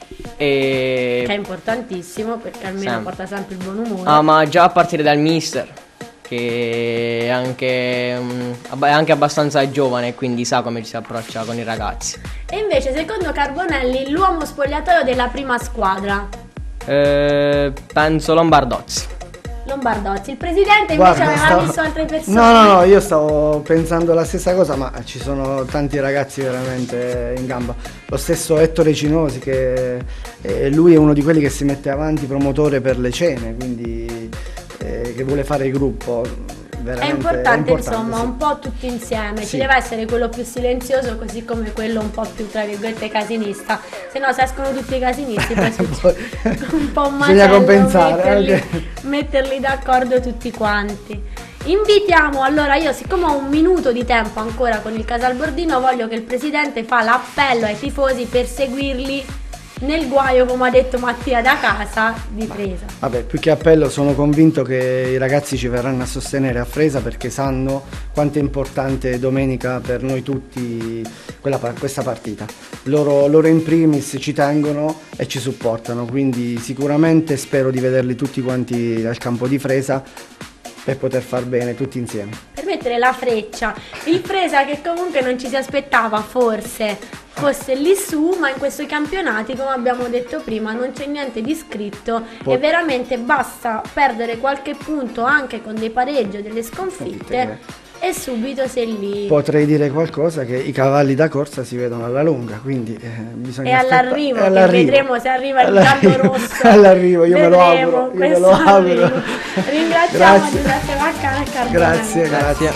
E Che è importantissimo perché almeno Sempre. porta sempre il buon umore. Ah, ma già a partire dal mister, che è anche, mm, abba- è anche abbastanza giovane, quindi sa come ci si approccia con i ragazzi. E invece, secondo Carbonelli, l'uomo spogliatoio della prima squadra, Eh, penso Lombardozzi. Lombardozzi. Il presidente invece Guarda, aveva stavo- visto altre persone. No, no, no, io stavo pensando la stessa cosa, ma ci sono tanti ragazzi veramente in gamba. Lo stesso Ettore Cinosi, che eh, lui è uno di quelli che si mette avanti promotore per le cene, quindi eh, che vuole fare il gruppo. È Veramente, importante, insomma, sì. un po' tutti insieme. Sì. Ci deve essere quello più silenzioso, così come quello un po' più, tra virgolette, casinista. Se no, se escono tutti i casinisti, poi succede un po' un Bisogna macello compensare, metterli, ok. metterli d'accordo tutti quanti. Invitiamo, allora io siccome ho un minuto di tempo ancora con il Casalbordino, voglio che il presidente fa l'appello ai tifosi per seguirli nel guaio, come ha detto Mattia da casa, di Fresa. Vabbè, più che appello, sono convinto che i ragazzi ci verranno a sostenere a Fresa perché sanno quanto è importante domenica per noi tutti quella, questa partita. Loro, loro in primis ci tengono e ci supportano, quindi sicuramente spero di vederli tutti quanti al campo di Fresa per poter far bene tutti insieme. Per mettere la freccia, il Fresa che comunque non ci si aspettava forse fosse lì su, ma in questi campionati, come abbiamo detto prima, non c'è niente di scritto Pot- e veramente basta perdere qualche punto anche con dei pareggi o delle sconfitte e subito sei lì. Potrei dire qualcosa, che i cavalli da corsa si vedono alla lunga, quindi eh, bisogna E all'arrivo, aspettare. che all'arrivo. vedremo se arriva il All'arrivo. giallo rosso. All'arrivo, io me lo Vedremo auguro, io me questo lo auguro. arrivo. Ringraziamo Grazie. Giuseppe Vaccana e Cardinale. Grazie, grazie.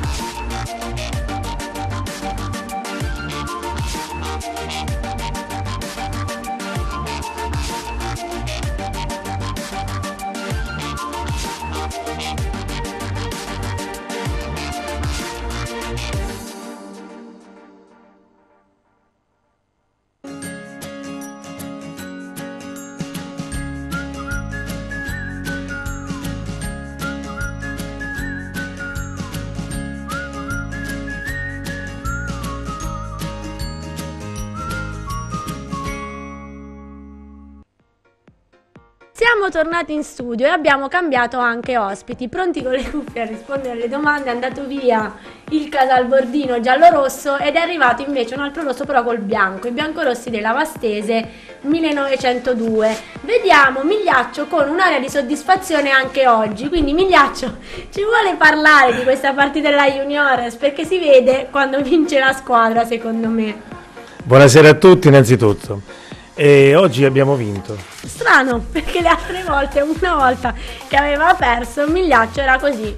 Siamo tornati in studio e abbiamo cambiato anche ospiti, pronti con le cuffie a rispondere alle domande. È andato via il Casalbordino giallo-rosso ed è arrivato invece un altro rosso però col bianco, i biancorossi della Vastese millenovecentodue. Vediamo Migliaccio con un'aria di soddisfazione anche oggi, quindi Migliaccio ci vuole parlare di questa partita della Juniores, perché si vede quando vince la squadra, secondo me. Buonasera a tutti innanzitutto. E oggi abbiamo vinto. Strano, perché le altre volte, una volta che aveva perso, Migliaccio era così.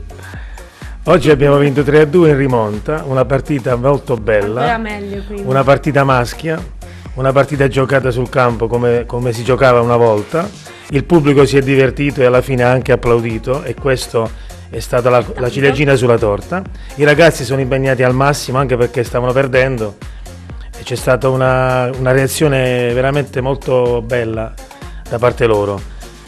Oggi abbiamo vinto tre a due in rimonta, una partita molto bella, Era meglio, quindi. una partita maschia, una partita giocata sul campo come, come si giocava una volta. Il pubblico si è divertito e alla fine ha anche applaudito, e questo è stata la, la ciliegina sulla torta. I ragazzi sono impegnati al massimo anche perché stavano perdendo. C'è stata una, una reazione veramente molto bella da parte loro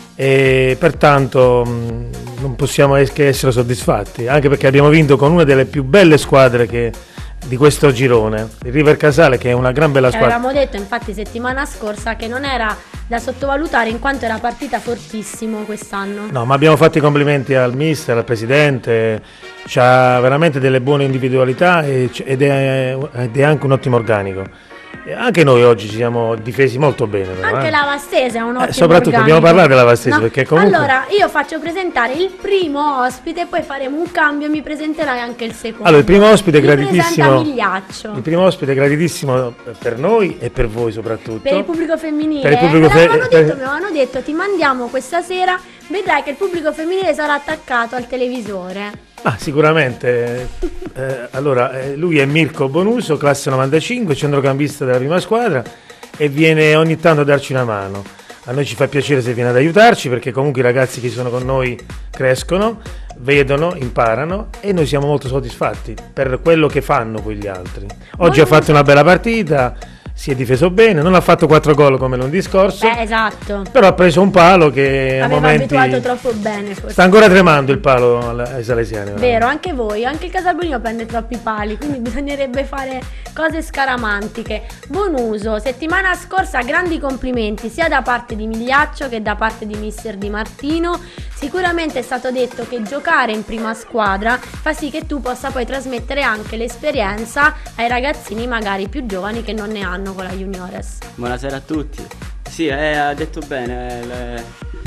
e pertanto mh, non possiamo che essere soddisfatti, anche perché abbiamo vinto con una delle più belle squadre che, di questo girone, il River Casale, che è una gran bella squadra. Avevamo detto infatti settimana scorsa che non era da sottovalutare in quanto era partita fortissimo quest'anno. No, ma abbiamo fatto i complimenti al mister, al presidente, c'ha veramente delle buone individualità e, ed, è, ed è anche un ottimo organico. E anche noi oggi ci siamo difesi molto bene. Però, Anche eh. la Vastese è un ottimo Eh, soprattutto organico. dobbiamo parlare della Vastese, No, perché comunque... Allora, io faccio presentare il primo ospite, poi faremo un cambio e mi presenterai anche il secondo. Allora, il primo ospite è Mi graditissimo. presenta Migliaccio. Il primo ospite è graditissimo per noi e per voi soprattutto. Per il pubblico femminile. Per il pubblico me l'avevano fe- detto, mi avevano detto, ti mandiamo questa sera, vedrai che il pubblico femminile sarà attaccato al televisore. Ah, sicuramente. Eh, allora, eh, lui è Mirko Bonuso, classe novantacinque, centrocampista della prima squadra, e viene ogni tanto a darci una mano. A noi ci fa piacere se viene ad aiutarci, perché comunque i ragazzi che sono con noi crescono, vedono, imparano, e noi siamo molto soddisfatti per quello che fanno poi gli altri. Oggi ha fatto una bella partita, si è difeso bene, non ha fatto quattro gol come lunedì scorso, Beh, esatto. però ha preso un palo che a Aveva momenti abituato troppo bene, forse. sta ancora tremando il palo alla- ai salesiani. Vero, anche voi, anche il Casalbordino prende troppi pali, quindi bisognerebbe fare cose scaramantiche. Bonuso, settimana scorsa grandi complimenti sia da parte di Migliaccio che da parte di mister Di Martino. Sicuramente è stato detto che giocare in prima squadra fa sì che tu possa poi trasmettere anche l'esperienza ai ragazzini magari più giovani che non ne hanno con la Juniores. Buonasera a tutti. Sì, eh, ha detto bene, le-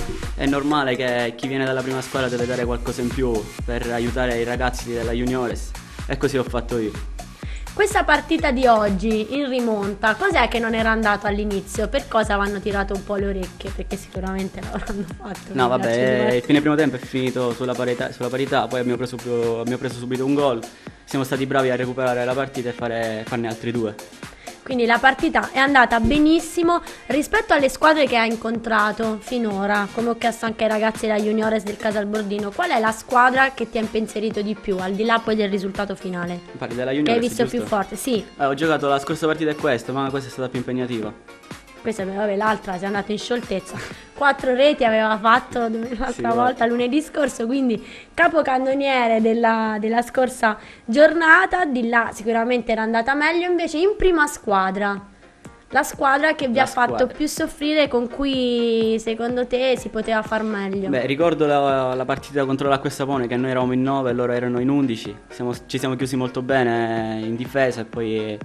è normale che chi viene dalla prima squadra deve dare qualcosa in più per aiutare i ragazzi della Juniores, e così ho fatto io. Questa partita di oggi in rimonta, cos'è che non era andato all'inizio? Per cosa vanno tirato un po' le orecchie? Perché sicuramente l'avranno fatto. No, mi vabbè, piace eh, divertire. il fine primo tempo è finito sulla parità, sulla parità, poi abbiamo preso, più- abbiamo preso subito un gol, siamo stati bravi a recuperare la partita e fare, farne altri due. Quindi la partita è andata benissimo rispetto alle squadre che ha incontrato finora, come ho chiesto anche ai ragazzi della Juniores del Casalbordino. Qual è la squadra che ti ha impensierito di più, al di là poi del risultato finale? Parli della Che Juniores, hai visto giusto? più forte? Sì. Eh, ho giocato la scorsa partita è questa, ma questa è stata più impegnativa. questa vabbè, l'altra si è andata in scioltezza, quattro reti aveva fatto l'altra Sì, volta lunedì scorso, quindi capocannoniere della, della scorsa giornata. Di là sicuramente era andata meglio, invece in prima squadra, la squadra che vi La ha fatto squadra. più soffrire, con cui secondo te si poteva far meglio? Beh, ricordo la, la partita contro l'Acqua e Sapone, che noi eravamo in nove e loro erano in undici. Siamo- ci siamo chiusi molto bene in difesa e poi eh,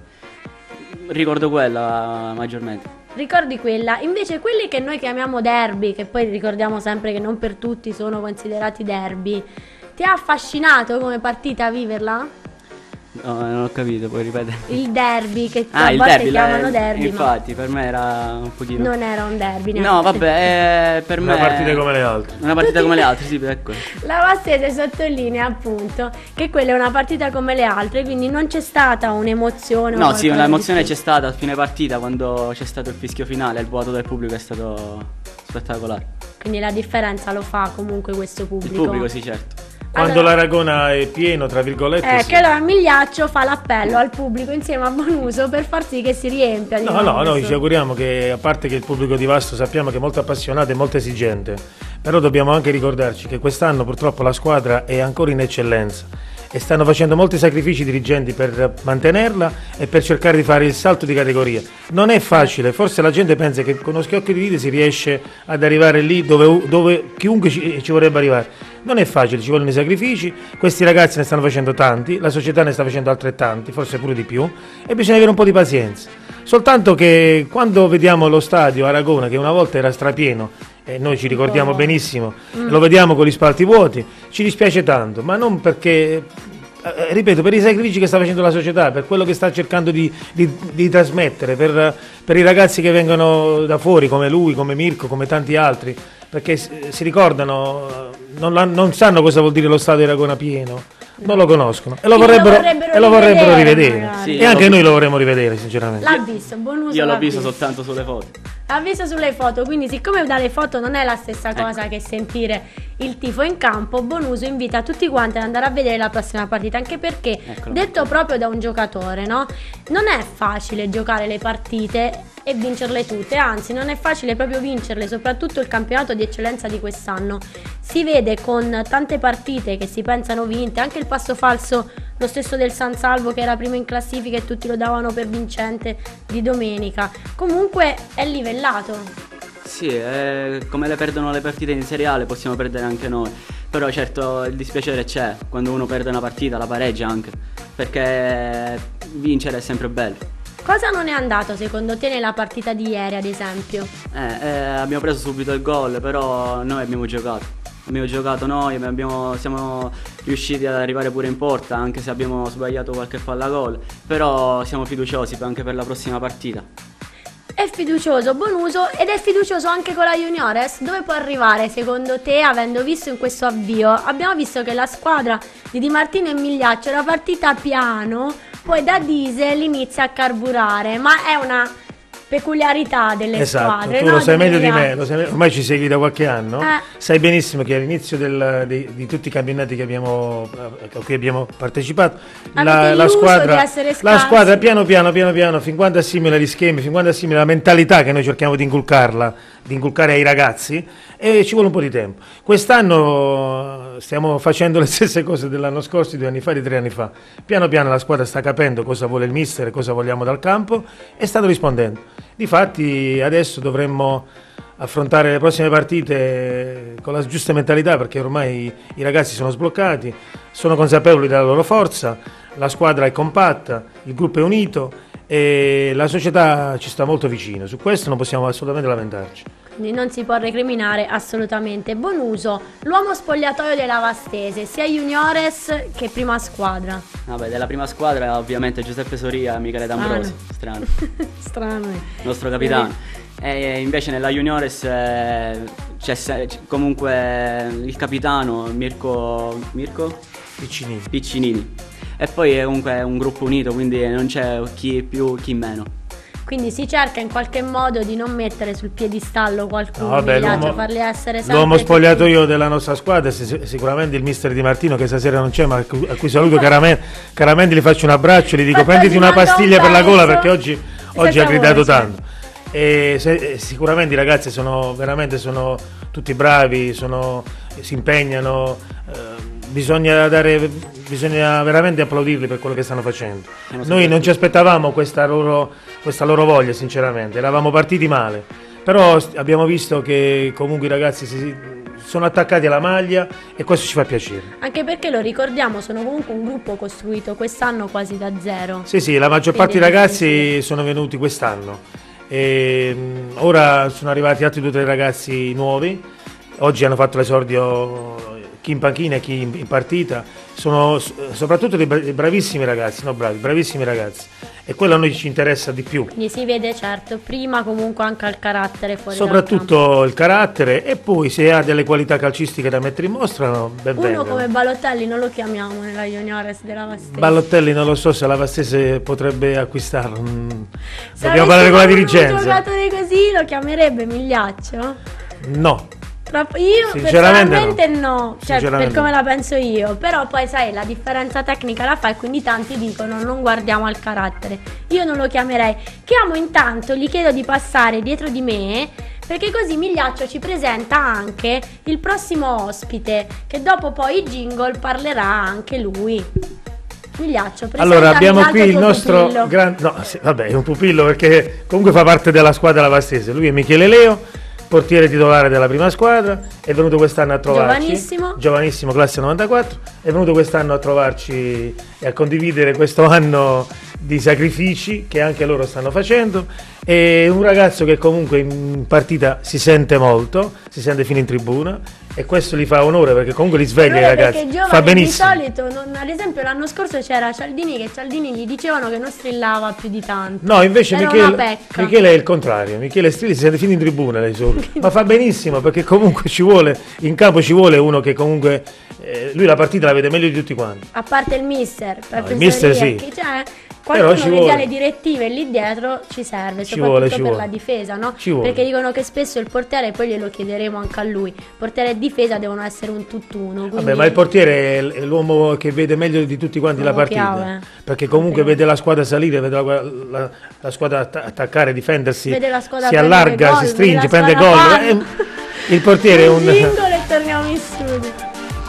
ricordo quella maggiormente. Ricordi quella? Invece quelli che noi chiamiamo derby, che poi ricordiamo sempre che non per tutti sono considerati derby, ti ha affascinato come partita a viverla? No, non ho capito, puoi ripetere. Il derby, che Ah, a il volte derby, la- chiamano derby, infatti per me era un pochino... ma non era un derby neanche. No, vabbè, eh, per Una me... partita come le altre. Una partita come le altre, sì, ecco. La Vastese sottolinea appunto che quella è una partita come le altre, quindi non c'è stata un'emozione. o No, sì, qualcosa un'emozione di c'è più. stata a fine partita quando c'è stato il fischio finale, il vuoto del pubblico è stato spettacolare. Quindi la differenza lo fa comunque questo Il pubblico. pubblico, sì, certo. Quando Allora- l'Aragona è pieno, tra virgolette, Eh, sì. che allora Migliaccio fa l'appello al pubblico insieme a Bonuso per far sì che si riempia di No, nuovo no, noi questo- ci auguriamo che, a parte che il pubblico di Vasto sappiamo che è molto appassionato e molto esigente, però dobbiamo anche ricordarci che quest'anno purtroppo la squadra è ancora in eccellenza e stanno facendo molti sacrifici i dirigenti per mantenerla e per cercare di fare il salto di categoria. Non è facile, forse la gente pensa che con uno schiocco di dita si riesce ad arrivare lì dove, dove chiunque ci, ci vorrebbe arrivare. Non è facile, ci vogliono i sacrifici, questi ragazzi ne stanno facendo tanti, la società ne sta facendo altrettanti, forse pure di più, e bisogna avere un po' di pazienza. Soltanto che quando vediamo lo stadio Aragona, che una volta era strapieno, e noi ci ricordiamo Oh. benissimo, lo vediamo con gli spalti vuoti, ci dispiace tanto, ma non perché, eh, ripeto, per i sacrifici che sta facendo la società, per quello che sta cercando di, di- di trasmettere, per, per i ragazzi che vengono da fuori, come lui, come Mirko, come tanti altri, perché si, si ricordano, eh, non, la- non sanno cosa vuol dire lo stadio Aragona pieno, non lo conoscono e lo Quindi lo vorrebbero, vorrebbero e lo vorrebbero rivedere, rivedere. magari. Sì, E anche io- noi lo vorremmo rivedere, sinceramente. L'ha visto, Bonuso Io l'ho l'ha visto soltanto sulle foto. L'ha visto sulle foto, quindi siccome dalle foto non è la stessa Ecco. cosa che sentire il tifo in campo, Bonuso invita tutti quanti ad andare a vedere la prossima partita, anche perché, Eccolo. detto proprio da un giocatore, no? Non è facile giocare le partite e vincerle tutte, anzi non è facile proprio vincerle, soprattutto il campionato di eccellenza di quest'anno. Si vede con tante partite che si pensano vinte, anche il passo falso, lo stesso del San Salvo che era primo in classifica e tutti lo davano per vincente di domenica. Comunque è livellato. Sì, eh, come le perdono le partite in Serie A le possiamo perdere anche noi. Però certo il dispiacere c'è, quando uno perde una partita la pareggia anche, perché vincere è sempre bello. Cosa non è andato secondo te nella partita di ieri, ad esempio? Eh, eh, abbiamo preso subito il gol, però noi abbiamo giocato. Abbiamo giocato noi, abbiamo- siamo riusciti ad arrivare pure in porta, anche se abbiamo sbagliato qualche palla gol. Però siamo fiduciosi anche per la prossima partita. È fiducioso Bonuso ed è fiducioso anche con la Juniores. Dove può arrivare secondo te, avendo visto in questo avvio? Abbiamo visto che la squadra di Di Martino e Migliaccio era partita piano, poi da diesel inizia a carburare, ma è una peculiarità delle Esatto, squadre, tu no? lo sai Delle meglio di me, gare. lo sai me- ormai ci segui da qualche anno, Eh. sai benissimo che all'inizio del- di, di tutti i campionati che abbiamo, a cui abbiamo partecipato, Avete la, illuso squadra, di essere la scarsi. squadra piano piano piano piano, fin quando assimila gli schemi, fin quando assimila la mentalità che noi cerchiamo di inculcarla, di inculcare ai ragazzi, e ci vuole un po' di tempo. Quest'anno stiamo facendo le stesse cose dell'anno scorso, di due anni fa, di tre anni fa. Piano piano la squadra sta capendo cosa vuole il mister e cosa vogliamo dal campo e stanno rispondendo. Difatti adesso dovremmo affrontare le prossime partite con la giusta mentalità, perché ormai i ragazzi sono sbloccati, sono consapevoli della loro forza, la squadra è compatta, il gruppo è unito e la società ci sta molto vicino. Su questo non possiamo assolutamente lamentarci. Quindi non si può recriminare assolutamente. Bonuso, l'uomo spogliatoio della Vastese, sia Juniores che prima squadra. Vabbè, della prima squadra ovviamente Giuseppe Soria e Michele D'Ambrosio, strano, Strano. eh. il nostro capitano. E invece nella Juniores eh, c'è se- c- comunque il capitano Mirko, Mirko? Piccinini. Piccinini. E poi è comunque un gruppo unito, quindi non c'è chi più, chi meno. Quindi si cerca in qualche modo di non mettere sul piedistallo qualcuno, No, vabbè, Migliaccio, l'uomo- farli essere sempre L'uomo tutti- spogliatoio della nostra squadra è sic- sicuramente il mister Di Martino, che stasera non c'è, ma a cui, a cui saluto caramente, caramente, gli faccio un abbraccio, gli dico Infatti prenditi oggi una manca un pastiglia per la gola, pezzo. perché oggi, oggi Senza ha gridato voce. tanto. e se, sicuramente i ragazzi sono veramente sono tutti bravi, sono, si impegnano, eh, bisogna dare bisogna veramente applaudirli per quello che stanno facendo. Noi non ci aspettavamo questa loro, questa loro voglia, sinceramente, eravamo partiti male, però abbiamo visto che comunque i ragazzi si sono attaccati alla maglia e questo ci fa piacere. Anche perché, lo ricordiamo, sono comunque un gruppo costruito quest'anno quasi da zero. Sì, sì, la maggior parte dei ragazzi sono venuti quest'anno e ora sono arrivati altri due o tre ragazzi nuovi, oggi hanno fatto l'esordio chi in panchina e chi in partita, sono soprattutto dei bravissimi ragazzi, no bravi, bravissimi ragazzi, e quello a noi ci interessa di più. Quindi si vede, certo, prima comunque anche al carattere fuori soprattutto il carattere, e poi se ha delle qualità calcistiche da mettere in mostra, no, ben uno vengano. come Balotelli non lo chiamiamo nella Juniores della Vastese. Balotelli non lo so se la Vastese potrebbe acquistarlo, mm. Se dobbiamo parlare con la dirigenza. Un giocatore così lo chiamerebbe Migliaccio? No. Io Sinceramente personalmente no, no. Cioè, per come la penso io, però poi sai, la differenza tecnica la fa e quindi tanti dicono non guardiamo al carattere. Io non lo chiamerei. Chiamo intanto, gli chiedo di passare dietro di me, perché così Migliaccio ci presenta anche il prossimo ospite, che dopo poi i jingle parlerà anche lui. Migliaccio, allora abbiamo qui il nostro grande, no, sì, vabbè, è un pupillo perché comunque fa parte della squadra Lavastese. Lui è Michele Leo, portiere titolare della prima squadra, è venuto quest'anno a trovarci, giovanissimo, giovanissimo, classe novantaquattro, è venuto quest'anno a trovarci e a condividere questo anno di sacrifici che anche loro stanno facendo. È un ragazzo che comunque in partita si sente molto, si sente fino in tribuna, e questo gli fa onore perché comunque li sveglia i ragazzi, fa benissimo. Di solito, non, ad esempio l'anno scorso c'era Cialdini, che Cialdini gli dicevano che non strillava più di tanto. No, invece Michele, Michele è il contrario, Michele Strilli si sente fino in tribuna lei solo. Ma fa benissimo perché comunque ci vuole, in campo ci vuole uno che comunque, eh, lui la partita la vede meglio di tutti quanti. A parte il mister, per no, il mister sì. Chi c'è? Qualcuno che dia le direttive lì dietro ci serve, ci soprattutto vuole, per vuole. la difesa, no? Ci Perché vuole. dicono che spesso il portiere, poi glielo chiederemo anche a lui, portiere e difesa devono essere un tutt'uno. Quindi... Vabbè, ma il portiere è l'uomo che vede meglio di tutti quanti la partita, chiave. Perché comunque vede la squadra salire, vede la, la, la squadra attaccare, difendersi, si allarga, gol, si stringe, prende gol. Il portiere è un... Singolo e torniamo in studio.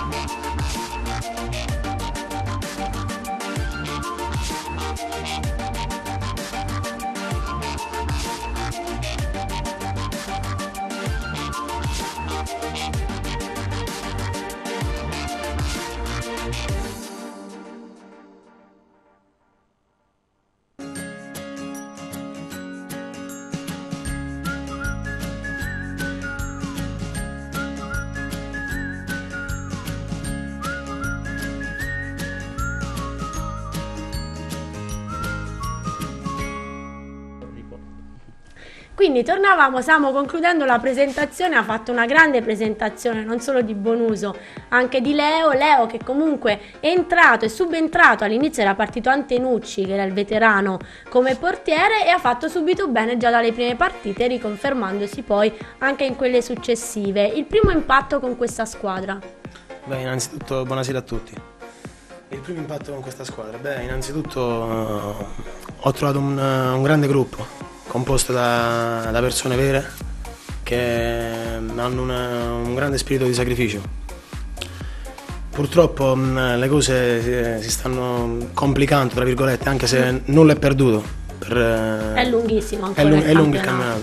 Quindi tornavamo, stiamo concludendo la presentazione, ha fatto una grande presentazione non solo di Bonuso, anche di Leo, Leo che comunque è entrato e subentrato, all'inizio era partito Antenucci che era il veterano come portiere e ha fatto subito bene già dalle prime partite, riconfermandosi poi anche in quelle successive. Il primo impatto con questa squadra? Beh, innanzitutto buonasera a tutti. Il primo impatto con questa squadra? Beh, innanzitutto uh, ho trovato un, uh, un grande gruppo composto da, da persone vere che hanno una, un grande spirito di sacrificio. Purtroppo mh, le cose si, si stanno complicando, tra virgolette, anche se nulla è perduto. Per, è lunghissimo ancora è, lung- il è lungo il campionato.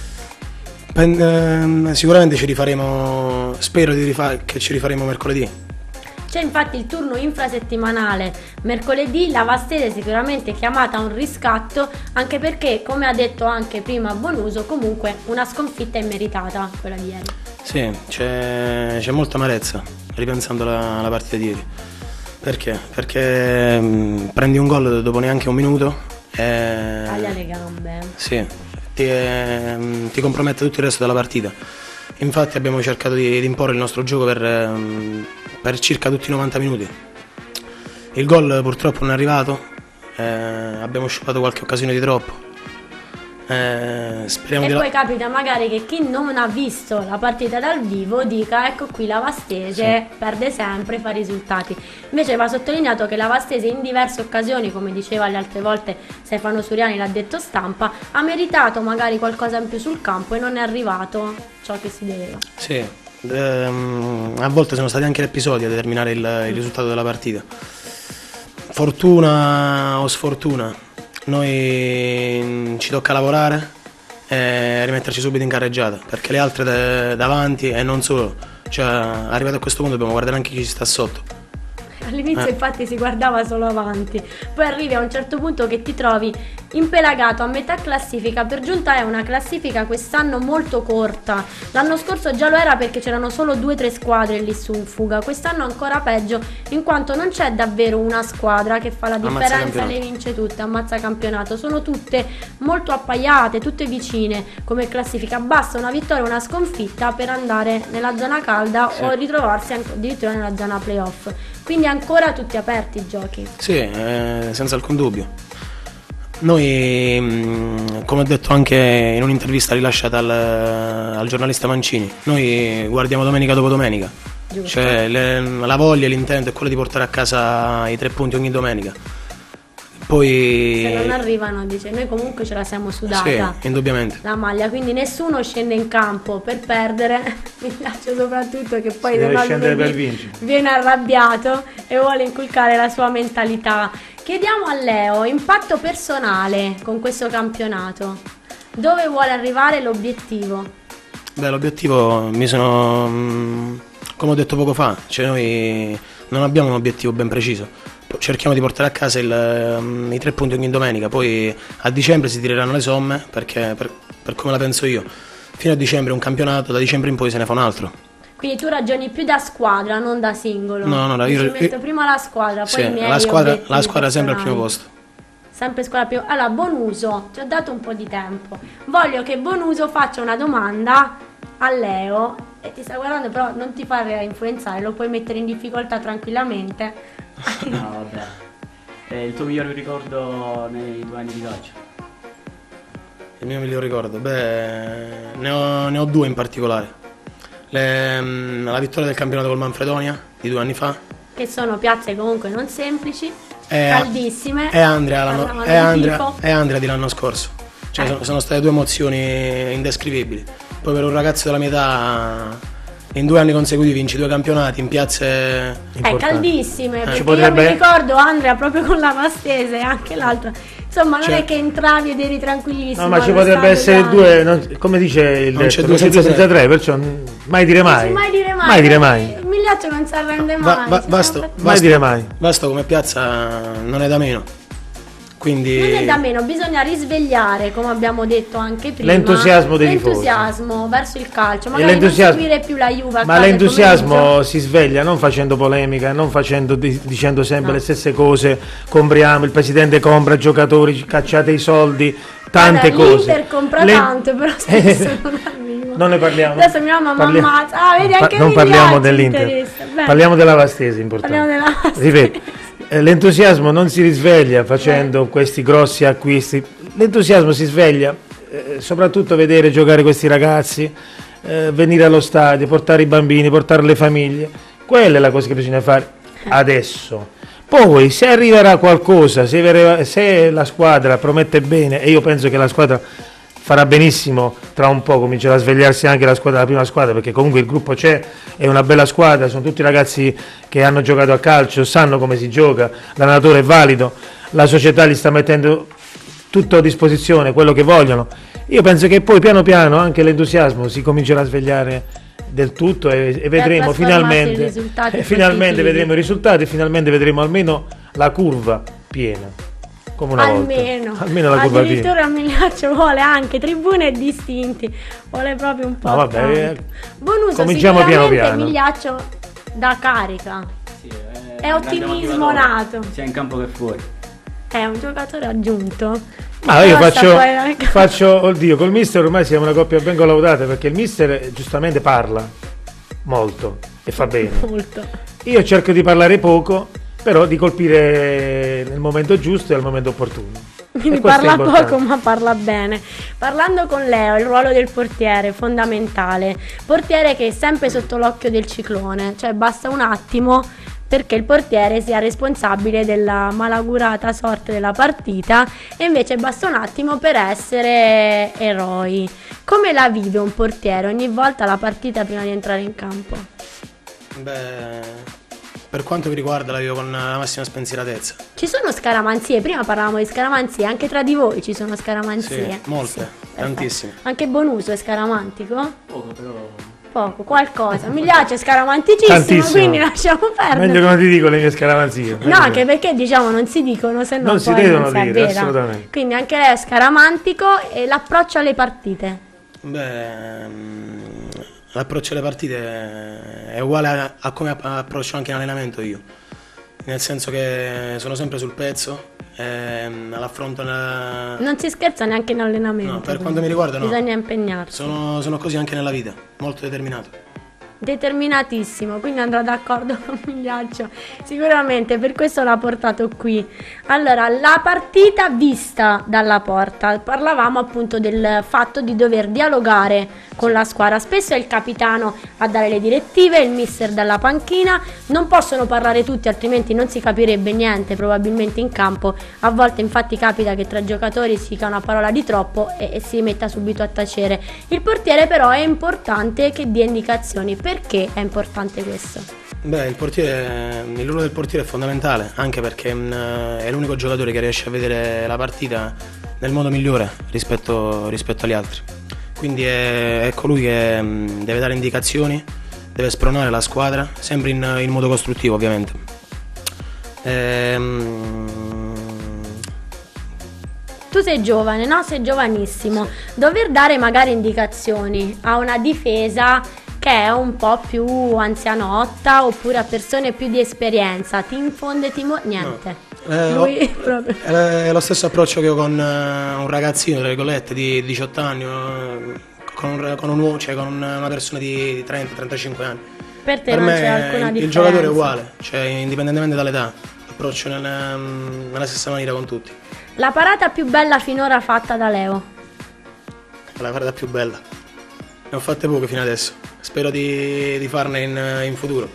Pen- eh, sicuramente ci rifaremo, spero di rifa- che ci rifaremo mercoledì. C'è infatti il turno infrasettimanale mercoledì, la Vastese sicuramente chiamata a un riscatto, anche perché, come ha detto anche prima Bonuso, comunque una sconfitta immeritata quella di ieri. Sì, c'è, c'è molta amarezza ripensando alla, alla partita di ieri. Perché? Perché mh, prendi un gol dopo neanche un minuto e... taglia le gambe. Sì, ti, eh, ti compromette tutto il resto della partita. Infatti abbiamo cercato di, di imporre il nostro gioco per, um, per circa tutti i novanta minuti. Il gol purtroppo non è arrivato, eh, abbiamo sciupato qualche occasione di troppo Eh, speriamo E di poi la... capita magari che chi non ha visto la partita dal vivo dica ecco qui la Vastese perde sempre, fa risultati. Invece va sottolineato che la Vastese in diverse occasioni, come diceva le altre volte Stefano Suriani, l'ha detto stampa, ha meritato magari qualcosa in più sul campo e non è arrivato ciò che si doveva. Sì, ehm, a volte sono stati anche gli episodi a determinare il, il risultato della partita. Fortuna o sfortuna, noi ci tocca lavorare e rimetterci subito in carreggiata, perché le altre da- davanti e non solo, cioè arrivato a questo punto dobbiamo guardare anche chi ci sta sotto. All'inizio Eh. infatti si guardava solo avanti, poi arrivi a un certo punto che ti trovi impelagato a metà classifica. Per giunta è una classifica quest'anno molto corta, l'anno scorso già lo era perché c'erano solo due o tre squadre lì su in fuga, quest'anno ancora peggio in quanto non c'è davvero una squadra che fa la Ammazza differenza e campionato. le vince tutte, ammazza campionato, sono tutte molto appaiate, tutte vicine come classifica, basta una vittoria e una sconfitta per andare nella zona calda Sì. o ritrovarsi anche addirittura nella zona playoff. Quindi ancora tutti aperti i giochi. Sì, eh, senza alcun dubbio. Noi, mh, come ho detto anche in un'intervista rilasciata al, al giornalista Mancini, noi guardiamo domenica dopo domenica. Giusto. Cioè, le- la voglia e l'intento è quello di portare a casa i tre punti ogni domenica. Poi... Se non arrivano, dice, noi comunque ce la siamo sudata. Sì, indubbiamente. La maglia, quindi nessuno scende in campo per perdere. Mi piace soprattutto che poi Si deve Ronaldo scendere per Mendy vincere. viene arrabbiato e vuole inculcare la sua mentalità. Chiediamo a Leo impatto personale con questo campionato. Dove vuole arrivare, l'obiettivo? Beh, l'obiettivo mi sono, mh, come ho detto poco fa, cioè noi non abbiamo un obiettivo ben preciso. Cerchiamo di portare a casa il, um, i tre punti ogni domenica, poi a dicembre si tireranno le somme, perché per, per come la penso io, fino a dicembre è un campionato, da dicembre in poi se ne fa un altro. Quindi tu ragioni più da squadra, non da singolo. No, no, no, Dici, io- metto io- prima la squadra, Sì, poi i miei la squadra, obiettivi la squadra è sempre al primo personali. posto. Sempre squadra più. Allora, Bonuso, ti ho dato un po' di tempo. Voglio che Bonuso faccia una domanda a Leo e ti sta guardando, però non ti fare influenzare, lo puoi mettere in difficoltà tranquillamente. No, vabbè. Eh, il tuo miglior ricordo nei due anni di calcio? Il mio miglior ricordo? Beh, ne ho, ne ho due in particolare. Le- mh, la vittoria del campionato col Manfredonia di due anni fa. Che sono piazze comunque non semplici, E- caldissime. E Andrea, l'anno- Parlavano e di Andrea, tifo. e Andrea di l'anno scorso. Cioè, Eh. sono, sono state due emozioni indescrivibili. Poi per un ragazzo della mia età, in due anni consecutivi vinci due campionati in piazze... Eh, Importante. caldissime, perché io potrebbe- mi ricordo Andrea proprio con la Vastese e anche l'altra. Insomma, non Cioè- è che entravi ed eri tranquillissimo. No, ma ci allo potrebbe stadio essere grande. due, non- come dice il Non detto, c'è non due c'è due senza senza tre. tre, perciò n- mai dire mai. Dici, mai dire mai. Mai dire mai. Migliaccio non si arrende mai. Va- va- si basta, sempre- Mai basta- dire mai. Vasto come piazza non è da meno. Quindi... Non è da meno, bisogna risvegliare, come abbiamo detto anche prima, L'entusiasmo dei tifosi. l'entusiasmo verso il calcio, E magari non l'entusiasmo- seguire più la Juve a Ma casa il l'entusiasmo pomeriggio. si sveglia non facendo polemica, non facendo, di- dicendo sempre No. le stesse cose, compriamo, il presidente compra giocatori, cacciate i soldi, tante Guarda, cose. l'Inter compra Le- tanto, però spesso non arriva. Non ne parliamo. Adesso mia mamma Parlia- ammazza. Ah, vedi, anche non Migliaccio parliamo si dell'Inter, interessa. Bene. parliamo della Vastese, importante. Parliamo della Vastese. Ripeto, eh, l'entusiasmo non si risveglia facendo questi grossi acquisti, l'entusiasmo si sveglia eh, soprattutto vedere giocare questi ragazzi, eh, venire allo stadio, portare i bambini, portare le famiglie, quella è la cosa che bisogna fare adesso. Poi se arriverà qualcosa, se, arriva- se la squadra promette bene, e io penso che la squadra farà benissimo, tra un po' comincerà a svegliarsi anche la squadra, la prima squadra, perché comunque il gruppo c'è, è una bella squadra, sono tutti ragazzi che hanno giocato a calcio, sanno come si gioca, l'allenatore è valido, la società gli sta mettendo tutto a disposizione, quello che vogliono. Io penso che poi piano piano anche l'entusiasmo si comincerà a svegliare del tutto e, e vedremo trasformarsi in finalmente, risultati e finalmente positivi. vedremo i risultati e finalmente vedremo almeno la curva piena. Come una Almeno, volta. Almeno la curva piena. addirittura Migliaccio vuole anche tribune distinti, vuole proprio un po'. No, vabbè, tanto. eh, Bonuso cominciamo sicuramente piano piano. Migliaccio da carica, Sì, È un grande ottimismo motivatore, nato. sia in campo che fuori. è un giocatore aggiunto. Ma io Però sta faccio, fuori dal campo. faccio, oddio, col mister ormai siamo una coppia ben collaudata, perché il mister eh, giustamente parla molto e fa bene. Molto. Io cerco di parlare poco, però di colpire nel momento giusto e al momento opportuno. quindi parla poco ma parla bene. Parlando con Leo, il ruolo del portiere è fondamentale, portiere che è sempre sotto l'occhio del ciclone, cioè basta un attimo perché il portiere sia responsabile della malaugurata sorte della partita e invece basta un attimo per essere eroi. Come la vive un portiere ogni volta la partita prima di entrare in campo? Beh, per quanto mi riguarda la vivo con la massima spensieratezza. Ci sono scaramanzie, prima parlavamo di scaramanzie, anche tra di voi ci sono scaramanzie. Sì, molte, sì, tantissime. Anche Bonuso è scaramantico? Poco però... Poco, qualcosa. Mi piace scaramanticissimo, Tantissimo. Quindi lasciamo perdere. Meglio che non ti dico le mie scaramanzie. No, anche perché diciamo non si dicono, se no non poi si devono non si dire, avvera. assolutamente. Quindi anche lei è scaramantico e l'approccio alle partite. Beh, mm, l'approccio alle partite è uguale a, a come approccio anche in allenamento io. Nel senso che sono sempre sul pezzo, ehm, all'affronto nella... Non si scherza neanche in allenamento. No, per quanto mi riguarda no. Bisogna impegnarsi. Sono, sono così anche nella vita, molto determinato. Determinatissimo, quindi andrà d'accordo con Migliaccio sicuramente, per questo l'ha portato qui. Allora, la partita vista dalla porta, parlavamo appunto del fatto di dover dialogare con la squadra, spesso è il capitano a dare le direttive, il mister dalla panchina, non possono parlare tutti altrimenti non si capirebbe niente probabilmente in campo, a volte infatti capita che tra giocatori si dica una parola di troppo e, e si metta subito a tacere. Il portiere però è importante che dia indicazioni. Perché è importante questo? Beh, il portiere, il ruolo del portiere è fondamentale, anche perché mh, è l'unico giocatore che riesce a vedere la partita nel modo migliore rispetto, rispetto agli altri. Quindi è, è colui che mh, deve dare indicazioni, deve spronare la squadra, sempre in, in modo costruttivo ovviamente. Ehm... Tu sei giovane, no? Sei giovanissimo. Dover dare magari indicazioni a una difesa che è un po' più anzianotta oppure a persone più di esperienza, ti infonde timore? Niente. No. Eh, Lui ho, proprio. È lo stesso approccio che ho con uh, un ragazzino, tra virgolette, di diciotto anni, uh, con, un, con, un uomo, cioè con una persona di trenta trentacinque anni. Per te per non me c'è alcuna il, differenza. il giocatore è uguale, cioè indipendentemente dall'età, approccio nella, nella stessa maniera con tutti. La parata più bella finora fatta da Leo? La parata più bella. Ne ho fatte poche fino adesso. Spero di, di farne in, in futuro.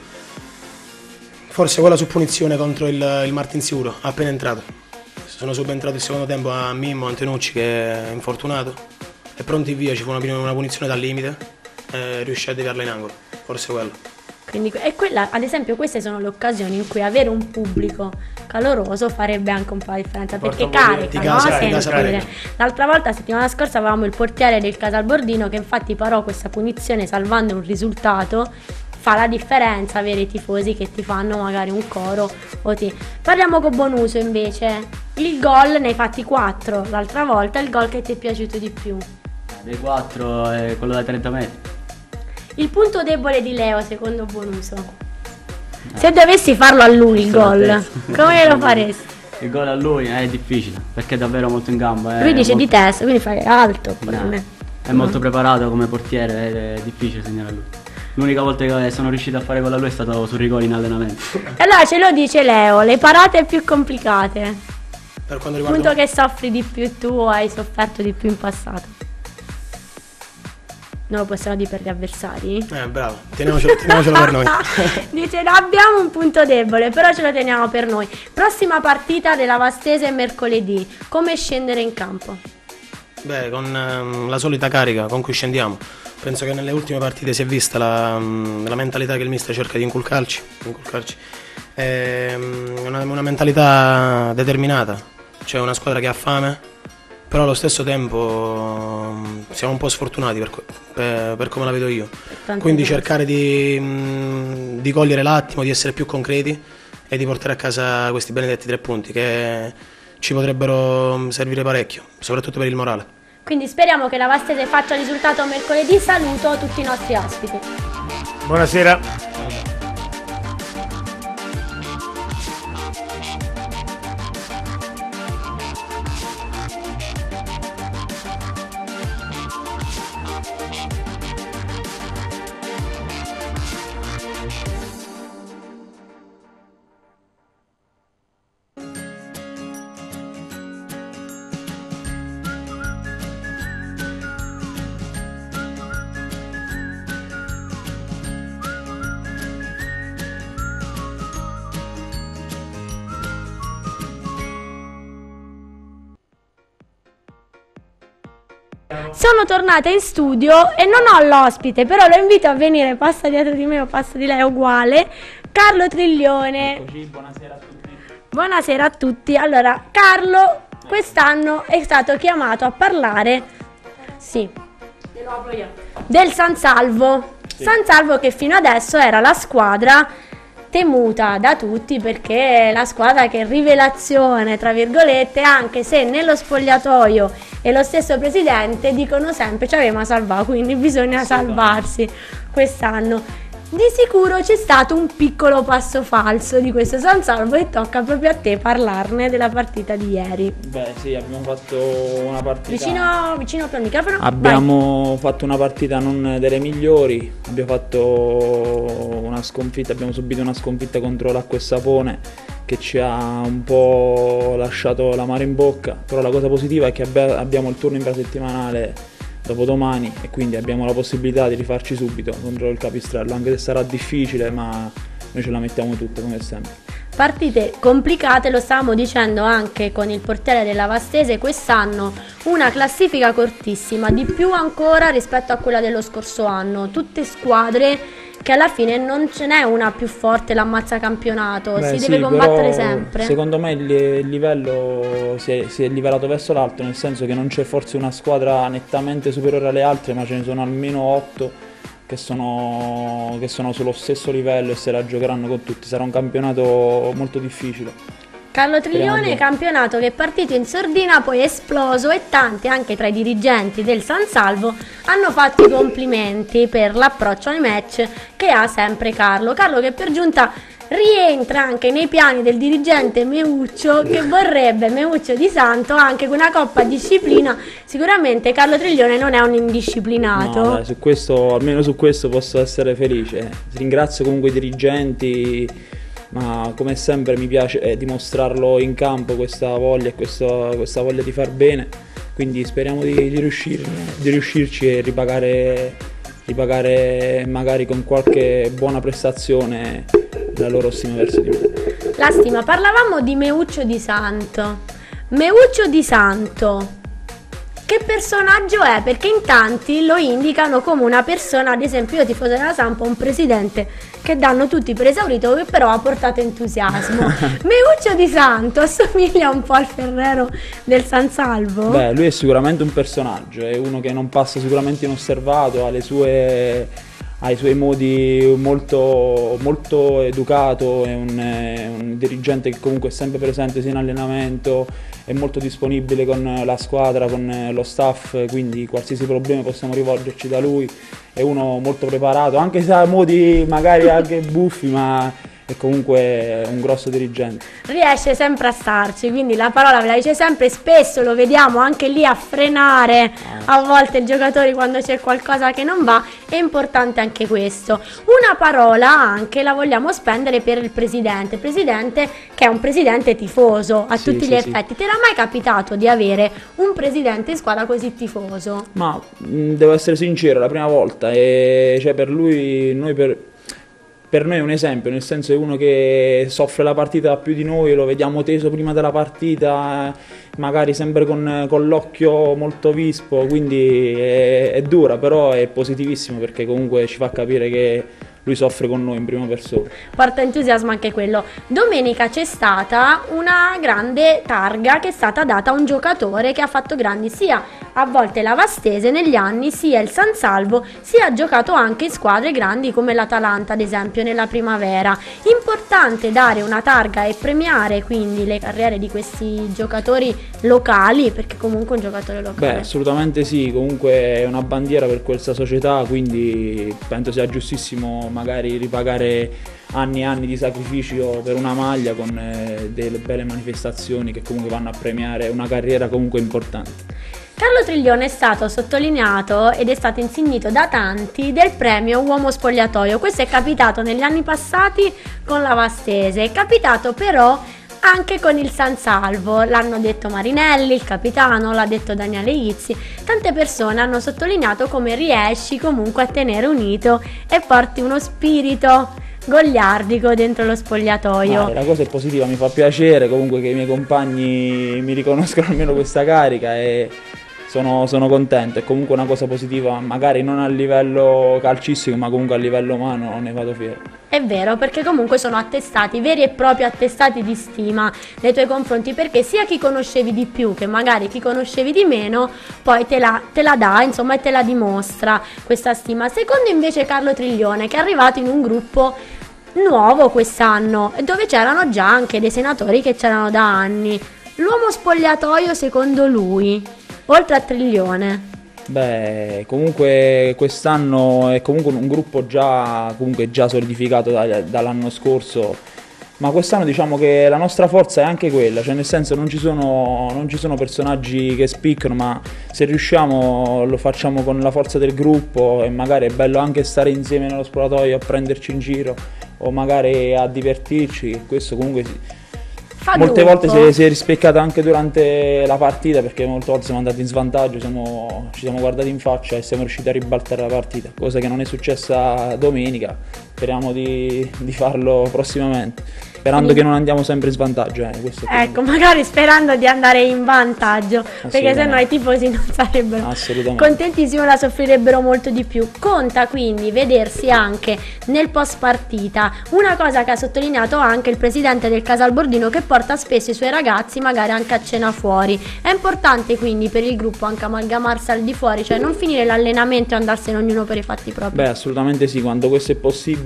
Forse quella su punizione contro il, il Martinsicuro, appena entrato. Sono subentrato il secondo tempo a Mimmo Antenucci, che è infortunato, e pronti via, ci fu una, una punizione dal limite e riuscì a deviarla in angolo. Forse quello. Quindi, e quella, ad esempio, queste sono le occasioni in cui avere un pubblico caloroso farebbe anche un po' la differenza, perché carica, no? Sentire. L'altra volta, settimana scorsa, avevamo il portiere del Casalbordino che infatti parò questa punizione salvando un risultato. Fa la differenza avere i tifosi che ti fanno magari un coro o ti... Parliamo con Bonuso invece. Il gol ne hai fatti quattro l'altra volta, il gol che ti è piaciuto di più? Dei quattro è quello da trenta metri. Il punto debole di Leo secondo Bonuso? Se dovessi farlo a lui il gol, come lo faresti? Il gol a lui è difficile perché è davvero molto in gamba. Lui dice molto... di testa, quindi fai alto. No, è è molto preparato come portiere ed è difficile segnare a lui. L'unica volta che sono riuscito a fare gol a lui è stato sul rigore in allenamento. E allora ce lo dice Leo, le parate più complicate. Per quanto Il riguarda... punto che soffri di più tu o hai sofferto di più in passato? Non lo possiamo dire per gli avversari? Eh, bravo, teniamocelo, teniamocelo per noi. Dice, no, abbiamo un punto debole, però ce lo teniamo per noi. Prossima partita della Vastese mercoledì. Come scendere in campo? Beh, con um, la solita carica con cui scendiamo. Penso che nelle ultime partite si è vista la, um, la mentalità che il mister cerca di inculcarci. inculcarci. È um, una, una mentalità determinata, cioè una squadra che ha fame, però allo stesso tempo um, siamo un po' sfortunati per, per, per come la vedo io. Quindi cercare di, um, di cogliere l'attimo, di essere più concreti e di portare a casa questi benedetti tre punti che ci potrebbero servire parecchio, soprattutto per il morale. Quindi speriamo che la Vastese faccia risultato mercoledì. Saluto tutti i nostri ospiti. Buonasera. Sono tornata in studio e non ho l'ospite, però lo invito a venire, passa dietro di me o passa di lei, è uguale, Carlo Triglione. Eccoci, buonasera a tutti. Buonasera a tutti. Allora, Carlo quest'anno è stato chiamato a parlare, sì, del San Salvo. Sì. San Salvo che fino adesso era la squadra temuta da tutti, perché la squadra che rivelazione, tra virgolette, anche se nello spogliatoio e lo stesso presidente dicono sempre ci avevamo salvato, quindi bisogna salvarsi quest'anno. Di sicuro c'è stato un piccolo passo falso di questo San Salvo e tocca proprio a te parlarne della partita di ieri. Beh sì, abbiamo fatto una partita... Vicino, vicino al microfono? Abbiamo Vai. fatto una partita non delle migliori, abbiamo fatto una sconfitta, abbiamo subito una sconfitta contro l'Acqua e Sapone che ci ha un po' lasciato l'amaro in bocca, però la cosa positiva è che abbiamo il turno infrasettimanale dopodomani e quindi abbiamo la possibilità di rifarci subito contro il Capistrello, anche se sarà difficile, ma noi ce la mettiamo tutte come sempre. Partite complicate, lo stavamo dicendo anche con il portiere della Vastese, quest'anno una classifica cortissima, di più ancora rispetto a quella dello scorso anno, tutte squadre che alla fine non ce n'è una più forte, l'ammazza campionato. Beh, si sì, deve combattere sempre. Secondo me il, il livello si è, si è livellato verso l'alto, nel senso che non c'è forse una squadra nettamente superiore alle altre, ma ce ne sono almeno otto che sono, che sono sullo stesso livello e se la giocheranno con tutti. Sarà un campionato molto difficile. Carlo Triglione, campionato che è partito in sordina, poi è esploso e tanti anche tra i dirigenti del San Salvo hanno fatto i complimenti per l'approccio ai match che ha sempre Carlo. Carlo che per giunta rientra anche nei piani del dirigente Meuccio, che vorrebbe Meuccio di Santo anche con una coppa disciplina. Sicuramente Carlo Triglione non è un indisciplinato. No, dai, su questo, almeno su questo posso essere felice. Ringrazio comunque i dirigenti, ma come sempre mi piace eh, dimostrarlo in campo, questa voglia e questa, questa voglia di far bene, quindi speriamo di, di, riuscire, di riuscirci e ripagare, ripagare magari con qualche buona prestazione la loro stima verso di me. La stima, parlavamo di Meuccio di Santo. Meuccio di Santo, che personaggio è? Perché in tanti lo indicano come una persona, ad esempio io tifoso della Samp, un presidente che danno tutti per esaurito, che però ha portato entusiasmo. Meuccio di Santo assomiglia un po' al Ferrero del San Salvo? Beh, lui è sicuramente un personaggio, è uno che non passa sicuramente inosservato, ha le sue... ha i suoi modi, molto, molto educato, è un, è un dirigente che comunque è sempre presente sia in allenamento, è molto disponibile con la squadra, con lo staff, quindi qualsiasi problema possiamo rivolgerci da lui, è uno molto preparato, anche se ha modi magari anche buffi, ma è comunque un grosso dirigente. Riesce sempre a starci, quindi la parola ve la dice sempre, spesso lo vediamo anche lì a frenare a volte i giocatori quando c'è qualcosa che non va, è importante anche questo. Una parola anche la vogliamo spendere per il presidente, presidente che è un presidente tifoso a sì, tutti sì, gli effetti. Sì. Ti era mai capitato di avere un presidente in squadra così tifoso? Ma mh, devo essere sincero, la prima volta, e cioè per lui, noi per... Per noi è un esempio, nel senso è uno che soffre la partita più di noi, lo vediamo teso prima della partita, magari sempre con, con l'occhio molto vispo, quindi è, è dura, però è positivissimo perché comunque ci fa capire che lui soffre con noi in prima persona. Porta entusiasmo anche quello. Domenica c'è stata una grande targa che è stata data a un giocatore che ha fatto grandi sia a volte la Vastese negli anni, sia il San Salvo, sia ha giocato anche in squadre grandi come l'Atalanta ad esempio nella primavera. Importante dare una targa e premiare quindi le carriere di questi giocatori locali, perché comunque un giocatore locale. Beh, assolutamente sì, comunque è una bandiera per questa società, quindi penso sia giustissimo magari ripagare anni e anni di sacrificio per una maglia con eh, delle belle manifestazioni che comunque vanno a premiare una carriera comunque importante. Carlo Triglione è stato sottolineato ed è stato insignito da tanti del premio Uomo Spogliatoio. Questo è capitato negli anni passati con la Vastese, è capitato però anche con il San Salvo, l'hanno detto Marinelli, il capitano, l'ha detto Daniele Izzi. Tante persone hanno sottolineato come riesci comunque a tenere unito e porti uno spirito goliardico dentro lo spogliatoio. Ah, la cosa è positiva, mi fa piacere comunque che i miei compagni mi riconoscano almeno questa carica e sono, sono contento, è comunque una cosa positiva, magari non a livello calcistico ma comunque a livello umano ne vado fiero. È vero, perché comunque sono attestati, veri e propri attestati di stima nei tuoi confronti, perché sia chi conoscevi di più che magari chi conoscevi di meno poi te la, te la dà, insomma, e te la dimostra questa stima. Secondo invece Carlo Triglione, che è arrivato in un gruppo nuovo quest'anno, dove c'erano già anche dei senatori che c'erano da anni. L'uomo spogliatoio secondo lui, oltre a Triglione? Beh, comunque quest'anno è comunque un gruppo già, comunque già solidificato da, dall'anno scorso, ma quest'anno diciamo che la nostra forza è anche quella, cioè nel senso non ci sono, non ci sono personaggi che spiccano, ma se riusciamo lo facciamo con la forza del gruppo e magari è bello anche stare insieme nello spogliatoio a prenderci in giro o magari a divertirci, questo comunque sì. Molte volte si è, si è rispeccato anche durante la partita, perché molte volte siamo andati in svantaggio, siamo, ci siamo guardati in faccia e siamo riusciti a ribaltare la partita, cosa che non è successa domenica. Speriamo di, di farlo prossimamente, sperando che non andiamo sempre in svantaggio. Eh, questo ecco, magari sperando di andare in vantaggio, perché sennò i tifosi non sarebbero contentissimi, la soffrirebbero molto di più. Conta quindi vedersi anche nel post partita, una cosa che ha sottolineato anche il presidente del Casalbordino, che porta spesso i suoi ragazzi magari anche a cena fuori. È importante quindi per il gruppo anche amalgamarsi al di fuori, cioè non finire l'allenamento e andarsene ognuno per i fatti propri. Beh, assolutamente sì, quando questo è possibile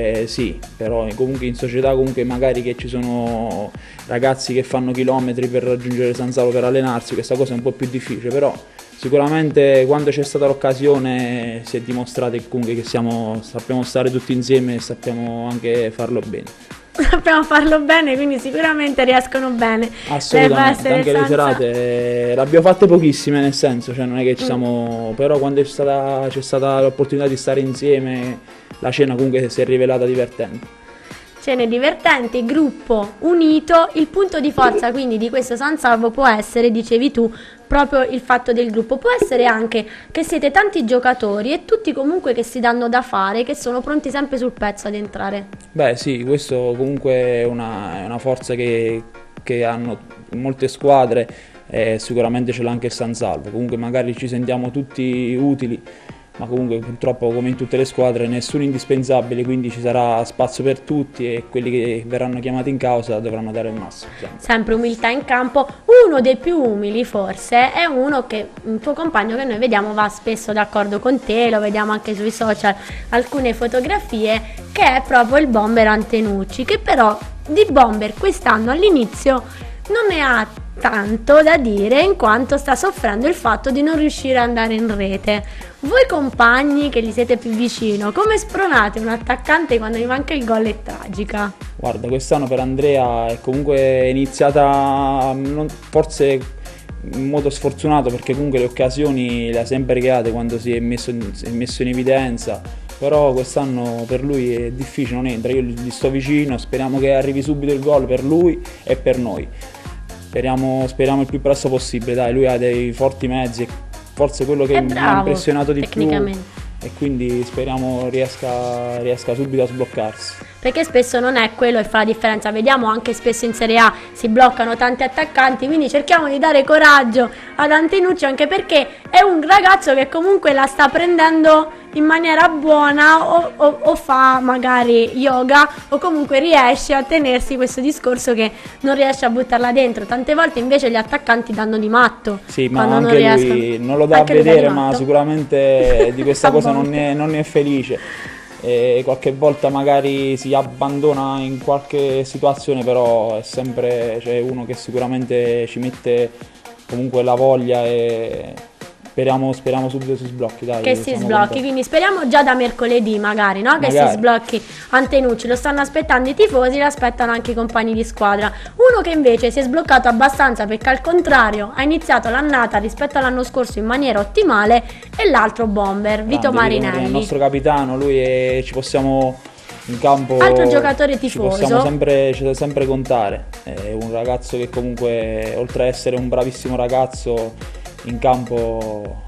sì, però comunque in società comunque magari che ci sono ragazzi che fanno chilometri per raggiungere San Salo per allenarsi, questa cosa è un po' più difficile, però sicuramente quando c'è stata l'occasione si è dimostrato che comunque che siamo, sappiamo stare tutti insieme e sappiamo anche farlo bene. Sappiamo farlo bene, quindi sicuramente riescono bene. Assolutamente, anche le serate l'abbiamo fatte pochissime, nel senso, cioè non è che ci siamo, mm. però quando c'è stata, c'è stata l'opportunità di stare insieme, la cena comunque si è rivelata divertente. Cene divertenti, gruppo unito, il punto di forza quindi di questo San Salvo può essere, dicevi tu, proprio il fatto del gruppo, può essere anche che siete tanti giocatori e tutti comunque che si danno da fare, che sono pronti sempre sul pezzo ad entrare. Beh sì, questo comunque è una, è una forza che, che hanno molte squadre e sicuramente ce l'ha anche il San Salvo, comunque magari ci sentiamo tutti utili, ma comunque purtroppo come in tutte le squadre nessuno indispensabile, quindi ci sarà spazio per tutti e quelli che verranno chiamati in causa dovranno dare il massimo. Sempre, sempre umiltà in campo. Uno dei più umili forse è uno che, un tuo compagno che noi vediamo va spesso d'accordo con te, lo vediamo anche sui social, alcune fotografie, che è proprio il bomber Antenucci, che però di bomber quest'anno all'inizio non ne ha tanto da dire, in quanto sta soffrendo il fatto di non riuscire ad andare in rete. Voi compagni che gli siete più vicino, come spronate un attaccante quando gli manca il gol? È tragica. Guarda, quest'anno per Andrea è comunque iniziata non, forse in modo sfortunato, perché comunque le occasioni le ha sempre create quando si è messo in, si è messo in evidenza, però quest'anno per lui è difficile, non entra, io gli sto vicino, speriamo che arrivi subito il gol per lui e per noi. Speriamo, speriamo il più presto possibile, dai, lui ha dei forti mezzi, forse quello che mi ha impressionato di più e quindi speriamo riesca, riesca subito a sbloccarsi. Perché spesso non è quello che fa la differenza, vediamo anche spesso in Serie A si bloccano tanti attaccanti, quindi cerchiamo di dare coraggio ad Antenucci, anche perché è un ragazzo che comunque la sta prendendo in maniera buona o, o, o fa magari yoga o comunque riesce a tenersi questo discorso che non riesce a buttarla dentro. Tante volte invece gli attaccanti danno di matto. Sì, ma anche non lui riescono. Non lo dà anche a vedere, ma sicuramente di questa cosa non ne, non ne è felice. E qualche volta magari si abbandona in qualche situazione, però è sempre, cioè, uno che sicuramente ci mette comunque la voglia e speriamo, speriamo subito si sblocchi, dai, che si sblocchi contenti. Quindi speriamo già da mercoledì magari, no? Che magari si sblocchi Antenucci, lo stanno aspettando i tifosi, lo aspettano anche i compagni di squadra. Uno che invece si è sbloccato abbastanza perché al contrario ha iniziato l'annata rispetto all'anno scorso in maniera ottimale è l'altro bomber, Grande, Vito Marinelli, il nostro capitano, lui è, ci possiamo in campo, altro giocatore tifoso, ci possiamo sempre, ci sempre contare, è un ragazzo che comunque oltre a essere un bravissimo ragazzo in campo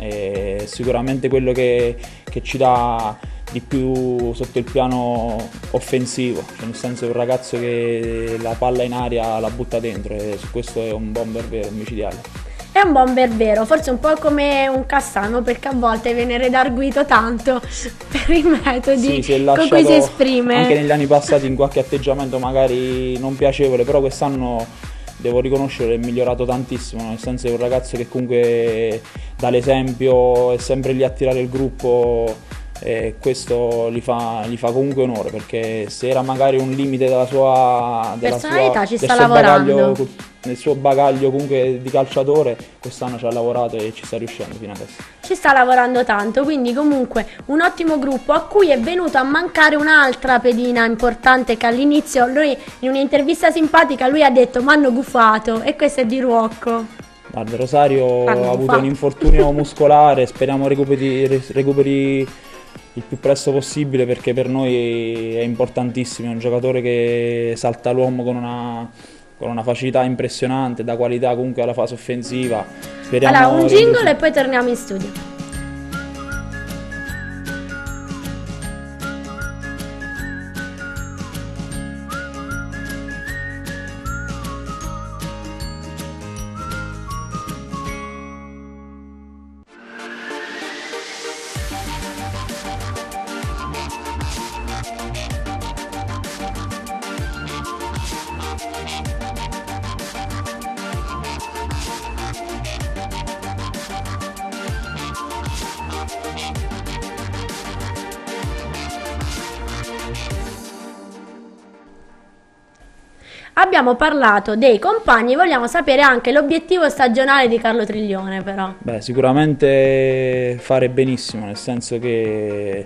è sicuramente quello che, che ci dà di più sotto il piano offensivo, cioè nel senso è un ragazzo che la palla in aria la butta dentro e su questo è un bomber vero, micidiale. È è un buon berbero, forse un po' come un Cassano, perché a volte viene redarguito tanto per i metodi sì, con cui si esprime. Anche negli anni passati in qualche atteggiamento magari non piacevole, però quest'anno devo riconoscere è migliorato tantissimo, nel senso è un ragazzo che comunque dà l'esempio, è sempre lì a tirare il gruppo, e questo gli fa, gli fa comunque onore, perché se era magari un limite della sua della personalità, sua, ci del sta suo lavorando bagaglio, nel suo bagaglio comunque di calciatore, quest'anno ci ha lavorato e ci sta riuscendo fino adesso. Ci sta lavorando tanto, quindi comunque un ottimo gruppo a cui è venuto a mancare un'altra pedina importante, che all'inizio lui in un'intervista simpatica lui ha detto m'hanno gufato, e questo è di Ruocco. Guarda, Rosario Hanno ha avuto gufato. un infortunio muscolare, speriamo recuperi, recuperi il più presto possibile, perché per noi è importantissimo, è un giocatore che salta l'uomo con una, con una facilità impressionante, dà qualità comunque alla fase offensiva. Speriamo Allora, un che- jingle e poi torniamo in studio. Abbiamo parlato dei compagni, vogliamo sapere anche l'obiettivo stagionale di Carlo Triglione, però. Beh, sicuramente fare benissimo, nel senso che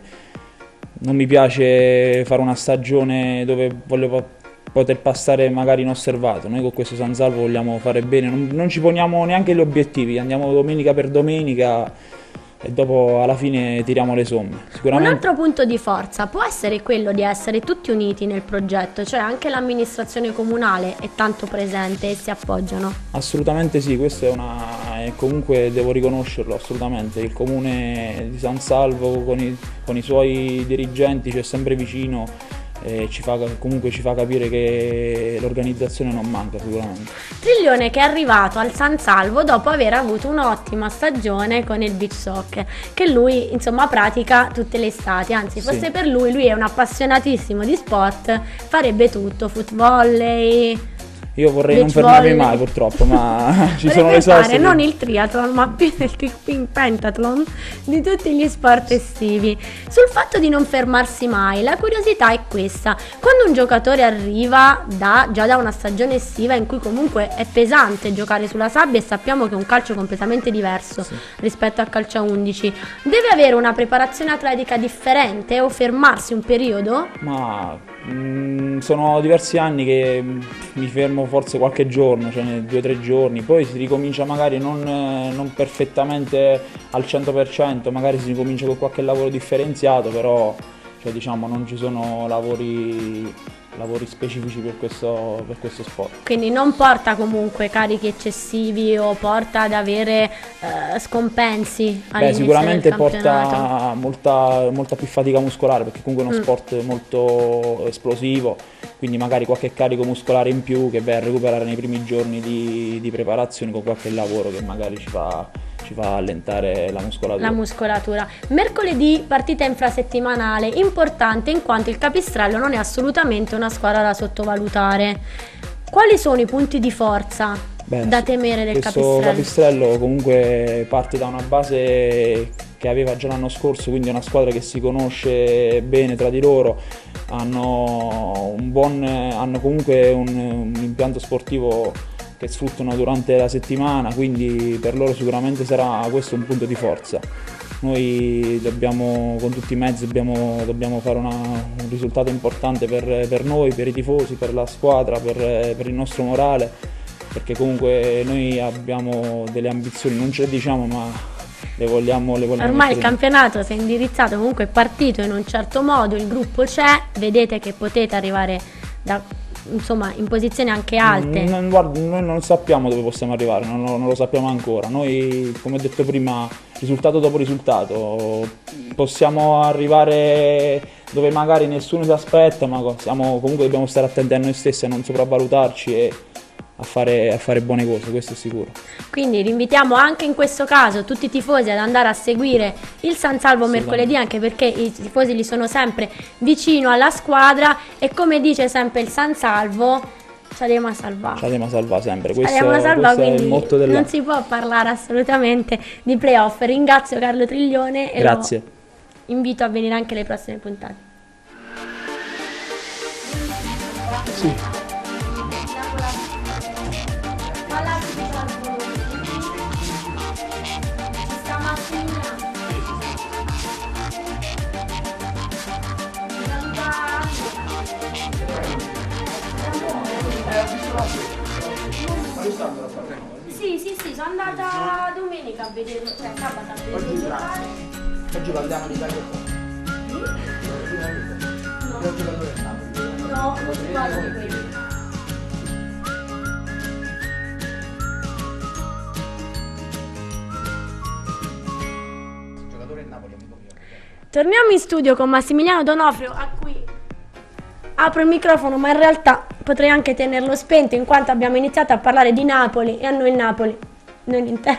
non mi piace fare una stagione dove voglio po- poter passare magari inosservato. Noi con questo San Salvo vogliamo fare bene, non, non ci poniamo neanche gli obiettivi, andiamo domenica per domenica e dopo alla fine tiriamo le somme. Un Sicuramente altro punto di forza può essere quello di essere tutti uniti nel progetto, cioè anche l'amministrazione comunale è tanto presente e si appoggiano. assolutamente sì, questo è una e comunque devo riconoscerlo assolutamente. Il comune di San Salvo con i, con i suoi dirigenti ci è sempre vicino e ci fa, comunque ci fa capire che l'organizzazione non manca sicuramente. Triglione che è arrivato al San Salvo dopo aver avuto un'ottima stagione con il beach soccer, che lui insomma pratica tutte le estati, anzi Sì. fosse per lui, lui è un appassionatissimo di sport, farebbe tutto, footvolley. Io vorrei non Beach fermarmi volley. mai purtroppo, ma ci sono Vorrebbe le fare soste. non il triathlon, ma più il il pentathlon di tutti gli sport estivi. Sul fatto di non fermarsi mai, la curiosità è questa: quando un giocatore arriva da, già da una stagione estiva in cui comunque è pesante giocare sulla sabbia, e sappiamo che è un calcio completamente diverso Sì. rispetto al calcio a undici, deve avere una preparazione atletica differente o fermarsi un periodo? Ma mm, sono diversi anni che mm, mi fermo forse qualche giorno, cioè nei due o tre giorni, poi si ricomincia magari non, eh, non perfettamente al cento per cento, magari si ricomincia con qualche lavoro differenziato, però cioè, diciamo non ci sono lavori, lavori specifici per questo, per questo sport. Quindi non porta comunque carichi eccessivi o porta ad avere eh, scompensi Beh, all'inizio sicuramente del campionato. porta molta, molta più fatica muscolare, perché comunque è uno Mm. sport molto esplosivo, quindi magari qualche carico muscolare in più che vai a recuperare nei primi giorni di, di preparazione con qualche lavoro che magari ci fa, ci fa allentare la muscolatura. La muscolatura. Mercoledì partita infrasettimanale, importante in quanto il Capistrello non è assolutamente una squadra da sottovalutare. Quali sono i punti di forza Beh, da temere del questo Capistrello? Capistrello comunque parte da una base che aveva già l'anno scorso, quindi è una squadra che si conosce bene tra di loro, hanno, un buon, hanno comunque un, un impianto sportivo che sfruttano durante la settimana, quindi per loro sicuramente sarà questo un punto di forza. Noi dobbiamo, con tutti i mezzi, dobbiamo, dobbiamo fare una, un risultato importante per, per noi, per i tifosi, per la squadra, per, per il nostro morale, perché comunque noi abbiamo delle ambizioni, non ce le diciamo, ma le vogliamo, le vogliamo Ormai il mettere in- campionato si è indirizzato, comunque è partito in un certo modo, il gruppo c'è, vedete che potete arrivare da, insomma, in posizioni anche alte. Non, guarda, noi non sappiamo dove possiamo arrivare, non lo, non lo sappiamo ancora. Noi, come ho detto prima, risultato dopo risultato, possiamo arrivare dove magari nessuno si aspetta, ma siamo, comunque dobbiamo stare attenti a noi stessi, a non sopravvalutarci e a fare, a fare buone cose, questo è sicuro. Quindi rinvitiamo anche in questo caso tutti i tifosi ad andare a seguire il San Salvo mercoledì, anche perché i tifosi gli sono sempre vicino alla squadra e come dice sempre il San Salvo, saremo a salvare. Saremo a salvare sempre, questo, saremo a salvare, questo è il motto della... non si può parlare assolutamente di playoff. Ringrazio Carlo Triglione e Grazie. lo invito a venire anche alle prossime puntate. Sì. Sì, sì, sì, sono andata domenica a vedere, cioè sabato a vedere giocare. Oggi parliamo di Cagliari. No, no, non si parla di quelli. Torniamo in studio con Massimiliano D'Onofrio, a cui apro il microfono, ma in realtà potrei anche tenerlo spento in quanto abbiamo iniziato a parlare di Napoli e a noi il Napoli non interessa.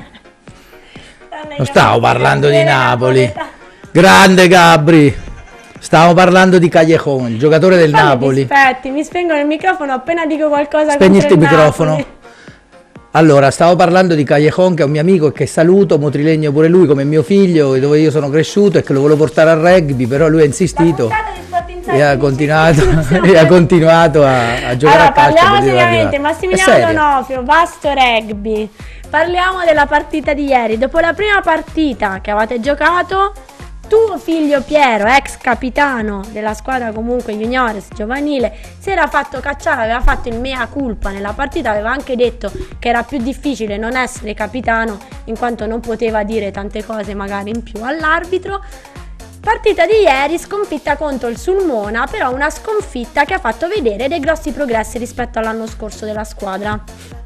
Non stavo parlando di Napoli. Grande Gabri. Stavo parlando di Callejon, il giocatore del Napoli. Aspetti, mi spengono il microfono appena dico qualcosa. Spegni il Napoli. microfono. Allora, stavo parlando di Callejon, che è un mio amico e che saluto, motrilegno pure lui come mio figlio, dove io sono cresciuto e che lo volevo portare al rugby, però lui ha insistito e ha continuato, e ha continuato a, a giocare allora, a calcio. Parliamo seriamente, Massimiliano D'Onofrio, vasto rugby. Parliamo della partita di ieri. Dopo la prima partita che avete giocato, tuo figlio Piero, ex capitano della squadra comunque juniores giovanile, si era fatto cacciare, aveva fatto il mea culpa nella partita, aveva anche detto che era più difficile non essere capitano in quanto non poteva dire tante cose magari in più all'arbitro. Partita di ieri, sconfitta contro il Sulmona, però una sconfitta che ha fatto vedere dei grossi progressi rispetto all'anno scorso della squadra.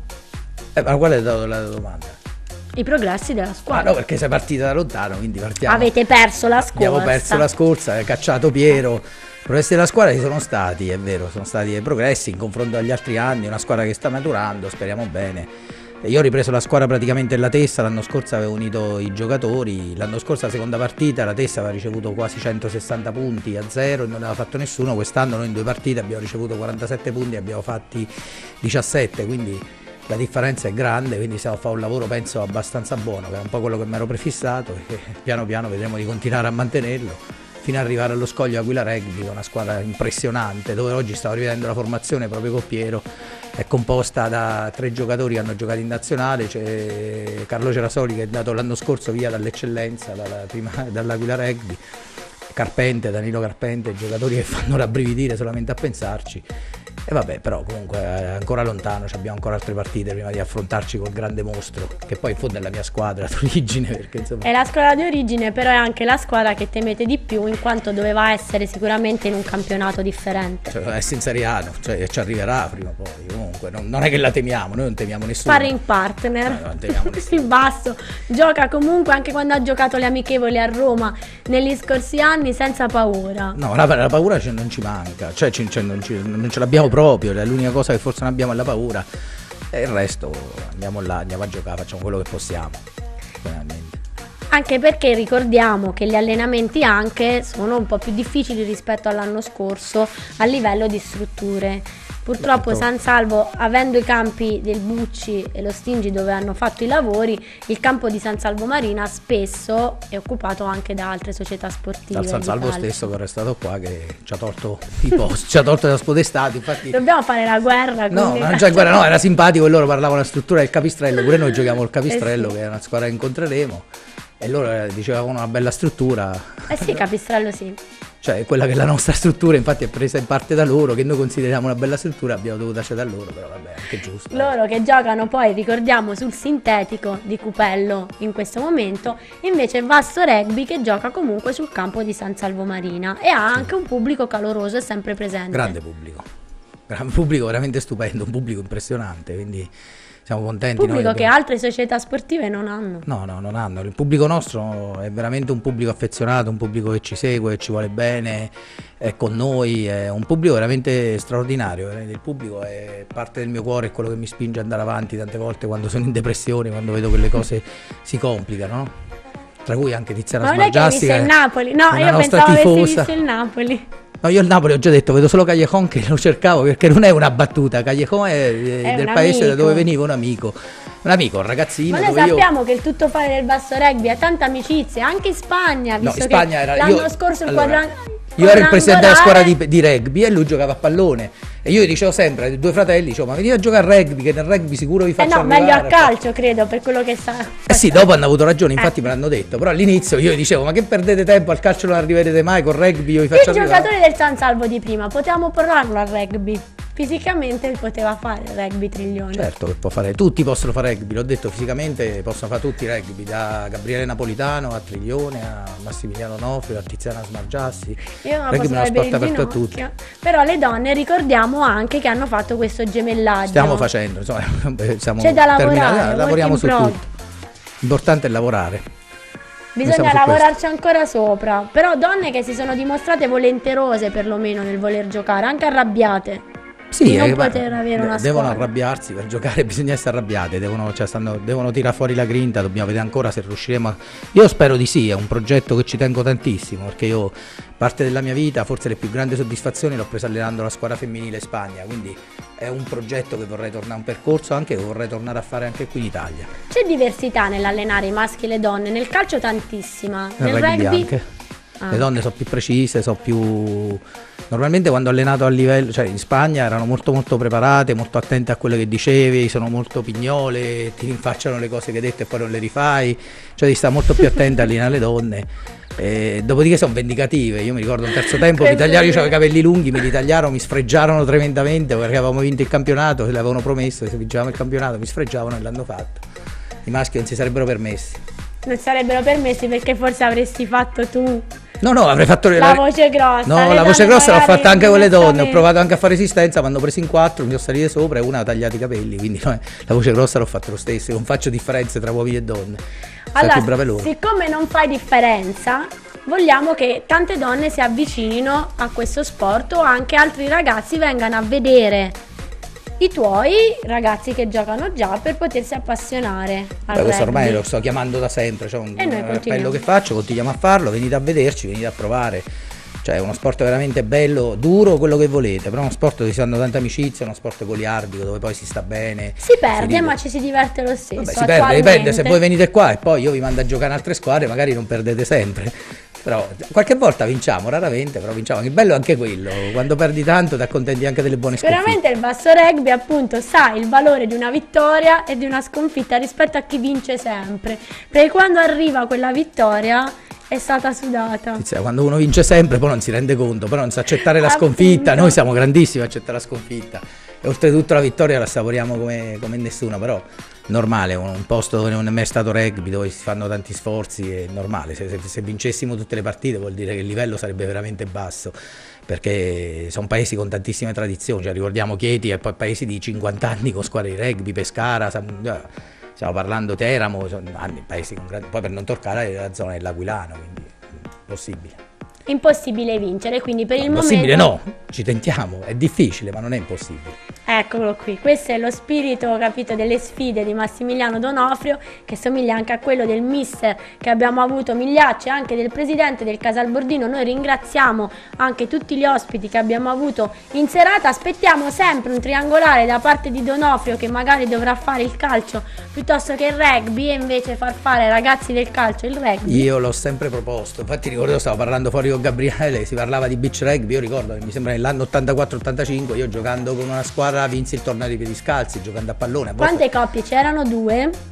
Eh, ma qual è la, la domanda? I progressi della Ah, squadra. no, perché sei partita da lontano, quindi partiamo. Avete perso la scorsa. Abbiamo perso la scorsa, hai cacciato Piero. I progressi della squadra ci sono stati, è vero, sono stati dei progressi in confronto agli altri anni, una squadra che sta maturando, speriamo bene. Io ho ripreso la squadra praticamente in la Tessa, l'anno scorso avevo unito i giocatori, l'anno scorso la seconda partita la Tessa aveva ricevuto quasi centosessanta punti a zero e non aveva fatto nessuno, quest'anno noi in due partite abbiamo ricevuto quarantasette punti e abbiamo fatti diciassette, quindi la differenza è grande, quindi stiamo a fare un lavoro penso abbastanza buono, che è un po' quello che mi ero prefissato e piano piano vedremo di continuare a mantenerlo fino ad arrivare allo Scoglio Aquila Rugby, una squadra impressionante dove oggi stavo rivedendo la formazione proprio con Piero, è composta da tre giocatori che hanno giocato in nazionale, c'è Carlo Cerasoli che è andato l'anno scorso via dall'eccellenza dalla prima, dall'Aquila Rugby, Carpente, Danilo Carpente, giocatori che fanno rabbrividire solamente a pensarci. E vabbè, però comunque è ancora lontano, abbiamo ancora altre partite prima di affrontarci col grande mostro, che poi in fondo è la mia squadra d'origine, perché insomma... È la squadra di origine, però è anche la squadra che temete di più, in quanto doveva essere sicuramente in un campionato differente. Cioè, è in Serie A, cioè ci arriverà prima o poi, comunque, non, non è che la temiamo, noi non temiamo nessuno. Sparring partner, no, non temiamo il basso, gioca comunque anche quando ha giocato le amichevoli a Roma negli scorsi anni senza paura. No, la, la paura cioè, non ci manca, cioè, cioè non, ci, non ce l'abbiamo proprio, è l'unica cosa che forse non abbiamo è la paura e il resto andiamo là, andiamo a giocare, facciamo quello che possiamo, finalmente. Anche perché ricordiamo che gli allenamenti anche sono un po' più difficili rispetto all'anno scorso a livello di strutture. Purtroppo San Salvo, avendo i campi del Bucci e lo Stingi dove hanno fatto i lavori, il campo di San Salvo Marina spesso è occupato anche da altre società sportive. Dal San Salvo stesso che è restato qua che ci ha tolto i posti, ci ha tolto la spodestati, infatti... Dobbiamo fare la guerra. No, non c'è guerra, no, era simpatico e loro parlavano della struttura del Capistrello, pure noi giochiamo il Capistrello eh sì. che è una squadra che incontreremo e loro dicevano una bella struttura. Eh sì, Capistrello sì. Cioè quella che è la nostra struttura infatti è presa in parte da loro, che noi consideriamo una bella struttura, abbiamo dovuto cedere da loro, però vabbè, anche giusto. Loro che giocano poi, ricordiamo, sul sintetico di Cupello in questo momento, invece Vasto Rugby che gioca comunque sul campo di San Salvo Marina e ha anche un pubblico caloroso e sempre presente. Grande pubblico, un pubblico veramente stupendo, un pubblico impressionante, quindi siamo contenti. Pubblico noi che abbiamo... altre società sportive non hanno. No, no, non hanno. Il pubblico nostro è veramente un pubblico affezionato, un pubblico che ci segue, che ci vuole bene, è con noi, è un pubblico veramente straordinario. Veramente. Il pubblico è parte del mio cuore, è quello che mi spinge ad andare avanti tante volte quando sono in depressione, quando vedo che le cose si complicano, no? Tra cui anche Tiziana Ma non è che hai Smargiassi, visto il Napoli? No, io nostra pensavo avessi tifosa. visto il Napoli. No, io il Napoli ho già detto, vedo solo Callejon che lo cercavo perché non è una battuta. Callejon è, è del un paese da amico. dove venivo, un amico. Un amico, un ragazzino. Ma noi dove sappiamo io... che il tuttofare del basso rugby ha tante amicizie, anche in Spagna, No, visto in Spagna che era... l'anno io... scorso il allora, quadran- Io ero il presidente della squadra quadrangolare- di, di rugby e lui giocava a pallone. E io gli dicevo sempre ai due fratelli, dicevo, ma venite a giocare a rugby, che nel rugby sicuro vi Eh faccio no, meglio a arrivare. calcio, credo, per quello che sa. Eh sì, dopo hanno avuto ragione, infatti Eh. me l'hanno detto. Però all'inizio io gli dicevo, ma che perdete tempo, al calcio non arriverete mai, con rugby io vi faccio Il arrivare. giocatore del San Salvo di prima, potevamo portarlo al rugby. Fisicamente poteva fare il rugby Triglione. Certo che può fare, tutti possono fare rugby, l'ho detto, fisicamente possono fare tutti i rugby, da Gabriele Napolitano a Triglione, a Massimiliano Nofrio, a Tiziana Smargiassi. Io non Rugby posso è uno fare per sport il aperto a tutti. ginocchio. Però le donne ricordiamo anche che hanno fatto questo gemellaggio. Stiamo facendo, insomma, siamo C'è da lavorare, terminati, work lavoriamo in su progress. tutto. L'importante è lavorare. Bisogna siamo su lavorarci ancora sopra. Però donne che si sono dimostrate volenterose perlomeno nel voler giocare, anche arrabbiate. Sì, di non eh, ma poter avere una devono squadra. arrabbiarsi per giocare, bisogna essere arrabbiate, devono, cioè, stanno, devono tirare fuori la grinta, dobbiamo vedere ancora se riusciremo a... Io spero di sì, è un progetto che ci tengo tantissimo, perché io parte della mia vita, forse le più grandi soddisfazioni l'ho presa allenando la squadra femminile in Spagna, quindi è un progetto che vorrei tornare, un percorso anche che vorrei tornare a fare anche qui in Italia. C'è diversità nell'allenare i maschi e le donne, nel calcio tantissima, Nel nel rugby rugby anche. Ah. Le donne sono più precise, sono più... Normalmente quando ho allenato a livello, cioè in Spagna erano molto molto preparate, molto attente a quello che dicevi, sono molto pignole, ti rinfacciano le cose che hai detto e poi non le rifai, cioè ti sta molto più attenta a allenare le donne. E dopodiché sono vendicative, io mi ricordo un terzo tempo, mi tagliarono, io avevo i capelli lunghi, mi li tagliarono, mi sfregiarono tremendamente perché avevamo vinto il campionato, se l'avevano promesso, se vincevamo il campionato mi sfregiavano e l'hanno fatto. I maschi non si sarebbero permessi. Non sarebbero permessi perché forse avresti fatto tu No, no, avrei fatto la voce grossa. No, le la voce donne grossa l'ho magari fatta anche con le donne, ho diversamente. provato anche a fare resistenza, mi hanno preso in quattro, mi sono salite sopra e una ha tagliato i capelli, quindi no, la voce grossa l'ho fatta lo stesso, non faccio differenze tra uomini e donne. Sono Allora, più brave loro. siccome non fai differenza, vogliamo che tante donne si avvicinino a questo sport o anche altri ragazzi vengano a vedere i tuoi ragazzi che giocano già per potersi appassionare al Beh, questo ormai rugby. lo sto chiamando da sempre, cioè un, E noi un continuiamo. appello che faccio, continuiamo a farlo, venite a vederci, venite a provare. Cioè è uno sport veramente bello, duro, quello che volete, però è uno sport dove si hanno tante amicizie, è uno sport goliardico dove poi si sta bene. Si perde, ride. ma ci si diverte lo stesso. Vabbè, si perde, dipende, attualmente. se voi venite qua e poi io vi mando a giocare in altre squadre magari non perdete sempre, però qualche volta vinciamo, raramente, però vinciamo, il bello è anche quello, quando perdi tanto ti accontenti anche delle buone sconfitte. Sicuramente il basso rugby appunto sa il valore di una vittoria e di una sconfitta rispetto a chi vince sempre, perché quando arriva quella vittoria è stata sudata. Cioè, quando uno vince sempre poi non si rende conto, però non sa accettare la Appunto. sconfitta, noi siamo grandissimi a accettare la sconfitta e oltretutto la vittoria la saporiamo come, come nessuno, però normale, un, un posto dove non è mai stato rugby, dove si fanno tanti sforzi, è normale, se, se, se vincessimo tutte le partite vuol dire che il livello sarebbe veramente basso, perché sono paesi con tantissime tradizioni, cioè, ricordiamo Chieti e poi paesi di cinquanta anni con squadre di rugby, Pescara, Sam- stiamo parlando Teramo, sono anni, paesi con grandi, poi per non toccare la zona dell'Aquilano, quindi possibile. Impossibile vincere, quindi per il Impossibile momento no, ci tentiamo, è difficile ma non è impossibile. Eccolo qui, questo è lo spirito, capito, delle sfide di Massimiliano D'Onofrio, che somiglia anche a quello del mister che abbiamo avuto Migliaccio e anche del presidente del Casalbordino. Noi ringraziamo anche tutti gli ospiti che abbiamo avuto in serata, aspettiamo sempre un triangolare da parte di D'Onofrio che magari dovrà fare il calcio piuttosto che il rugby e invece far fare ai ragazzi del calcio il rugby. Io l'ho sempre proposto, infatti ricordo, stavo parlando fuori con Gabriele, si parlava di beach rugby, io ricordo che mi sembra nell'anno ottantaquattro ottantacinque io giocando con una squadra vinsi il torneo di piedi scalzi, giocando a pallone. A volte... Quante coppie c'erano? Due?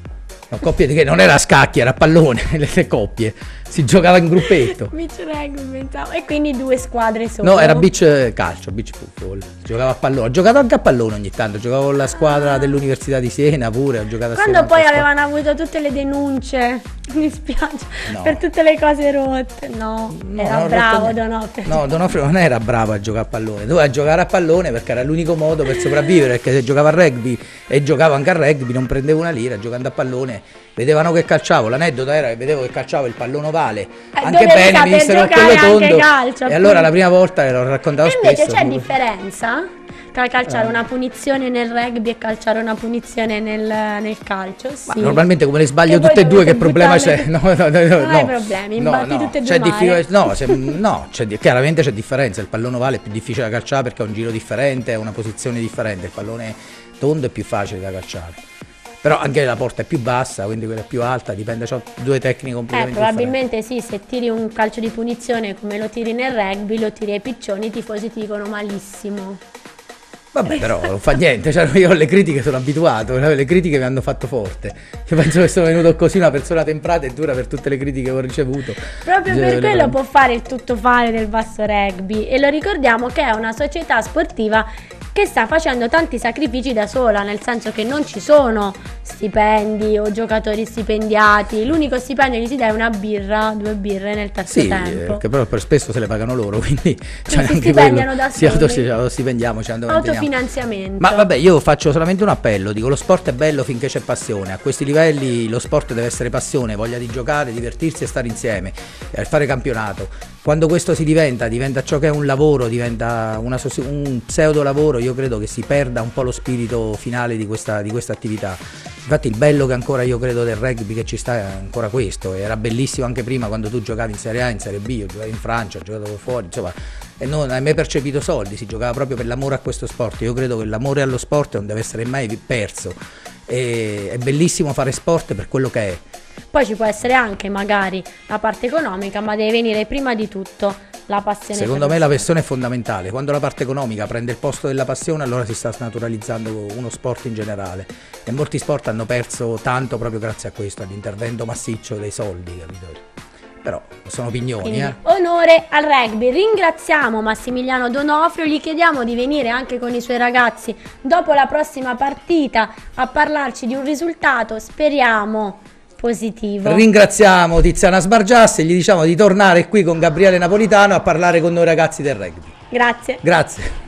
No, coppie di che non era a scacchi, era a pallone, le, le coppie. Si giocava in gruppetto. Beach rugby pensavo. E quindi due squadre solo. No, era beach calcio, beach football. Giocava a pallone. Ho giocato anche a pallone ogni tanto. Giocavo con la squadra dell'Università di Siena pure. Ho giocato Quando poi avevano avuto tutte le denunce, mi spiace, no. per tutte le cose rotte. No, no era bravo Donofrio. No, Donofrio non era bravo a giocare a pallone. Doveva giocare a pallone perché era l'unico modo per sopravvivere. Perché se giocava a rugby e giocavo anche a rugby non prendevo una lira. Giocando a pallone vedevano che calciavo. L'aneddoto era che vedevo che calciavo il pallone ovale. Eh, anche bene, mi dissero quello tondo. Calcio, e allora la prima volta che l'ho raccontato e invece spesso. C'è differenza tra calciare eh. una punizione nel rugby e calciare una punizione nel, nel calcio? Sì. Ma normalmente come le sbaglio tutte e due, che problema c'è? No, no, no, no, non no. hai problemi, no, imbatti no. tutte e C'è due male. No, c'è, no c'è, chiaramente c'è differenza. Il pallone ovale è più difficile da calciare perché ha un giro differente, ha una posizione differente. Il pallone tondo è più facile da calciare. Però anche la porta è più bassa, quindi quella è più alta, dipende, c'ho due tecniche completamente eh, probabilmente differenti. Sì, se tiri un calcio di punizione come lo tiri nel rugby, lo tiri ai piccioni, i tifosi ti dicono malissimo. Vabbè, però non fa niente, cioè io alle critiche sono abituato, le critiche mi hanno fatto forte. Io penso che sono venuto così una persona temprata e dura per tutte le critiche che ho ricevuto. Proprio cioè, per quello le... può fare il tuttofare del Vasto Rugby, e lo ricordiamo che è una società sportiva che sta facendo tanti sacrifici da sola, nel senso che non ci sono stipendi o giocatori stipendiati. L'unico stipendio che si dà è una birra, due birre nel terzo sì, tempo. Che però per spesso se le pagano loro, quindi cioè si anche stipendiano da si soli. Sì, autostipendiamo, ci autofinanziamento. Ma vabbè, io faccio solamente un appello, dico lo sport è bello finché c'è passione. A questi livelli lo sport deve essere passione, voglia di giocare, divertirsi e stare insieme, e fare campionato. Quando questo si diventa, diventa ciò che è un lavoro, diventa una, un pseudo lavoro, io credo che si perda un po' lo spirito finale di questa, di questa attività. Infatti il bello che ancora io credo del rugby che ci sta è ancora questo. Era bellissimo anche prima quando tu giocavi in Serie A, in Serie B, io giocavo in Francia, ho giocato fuori, insomma, e non hai mai percepito soldi, si giocava proprio per l'amore a questo sport. Io credo che l'amore allo sport non deve essere mai perso, e, è bellissimo fare sport per quello che è. Poi ci può essere anche magari la parte economica, ma deve venire prima di tutto la passione. Secondo me la passione è fondamentale. Quando la parte economica prende il posto della passione, allora si sta snaturalizzando uno sport in generale, e molti sport hanno perso tanto proprio grazie a questo, all'intervento massiccio dei soldi, capito? Però sono opinioni. Quindi, eh. onore al rugby. Ringraziamo Massimiliano Donofrio, gli chiediamo di venire anche con i suoi ragazzi dopo la prossima partita a parlarci di un risultato, speriamo positivo. Ringraziamo Tiziana Sbargiassi e gli diciamo di tornare qui con Gabriele Napolitano a parlare con noi ragazzi del rugby. Grazie. Grazie.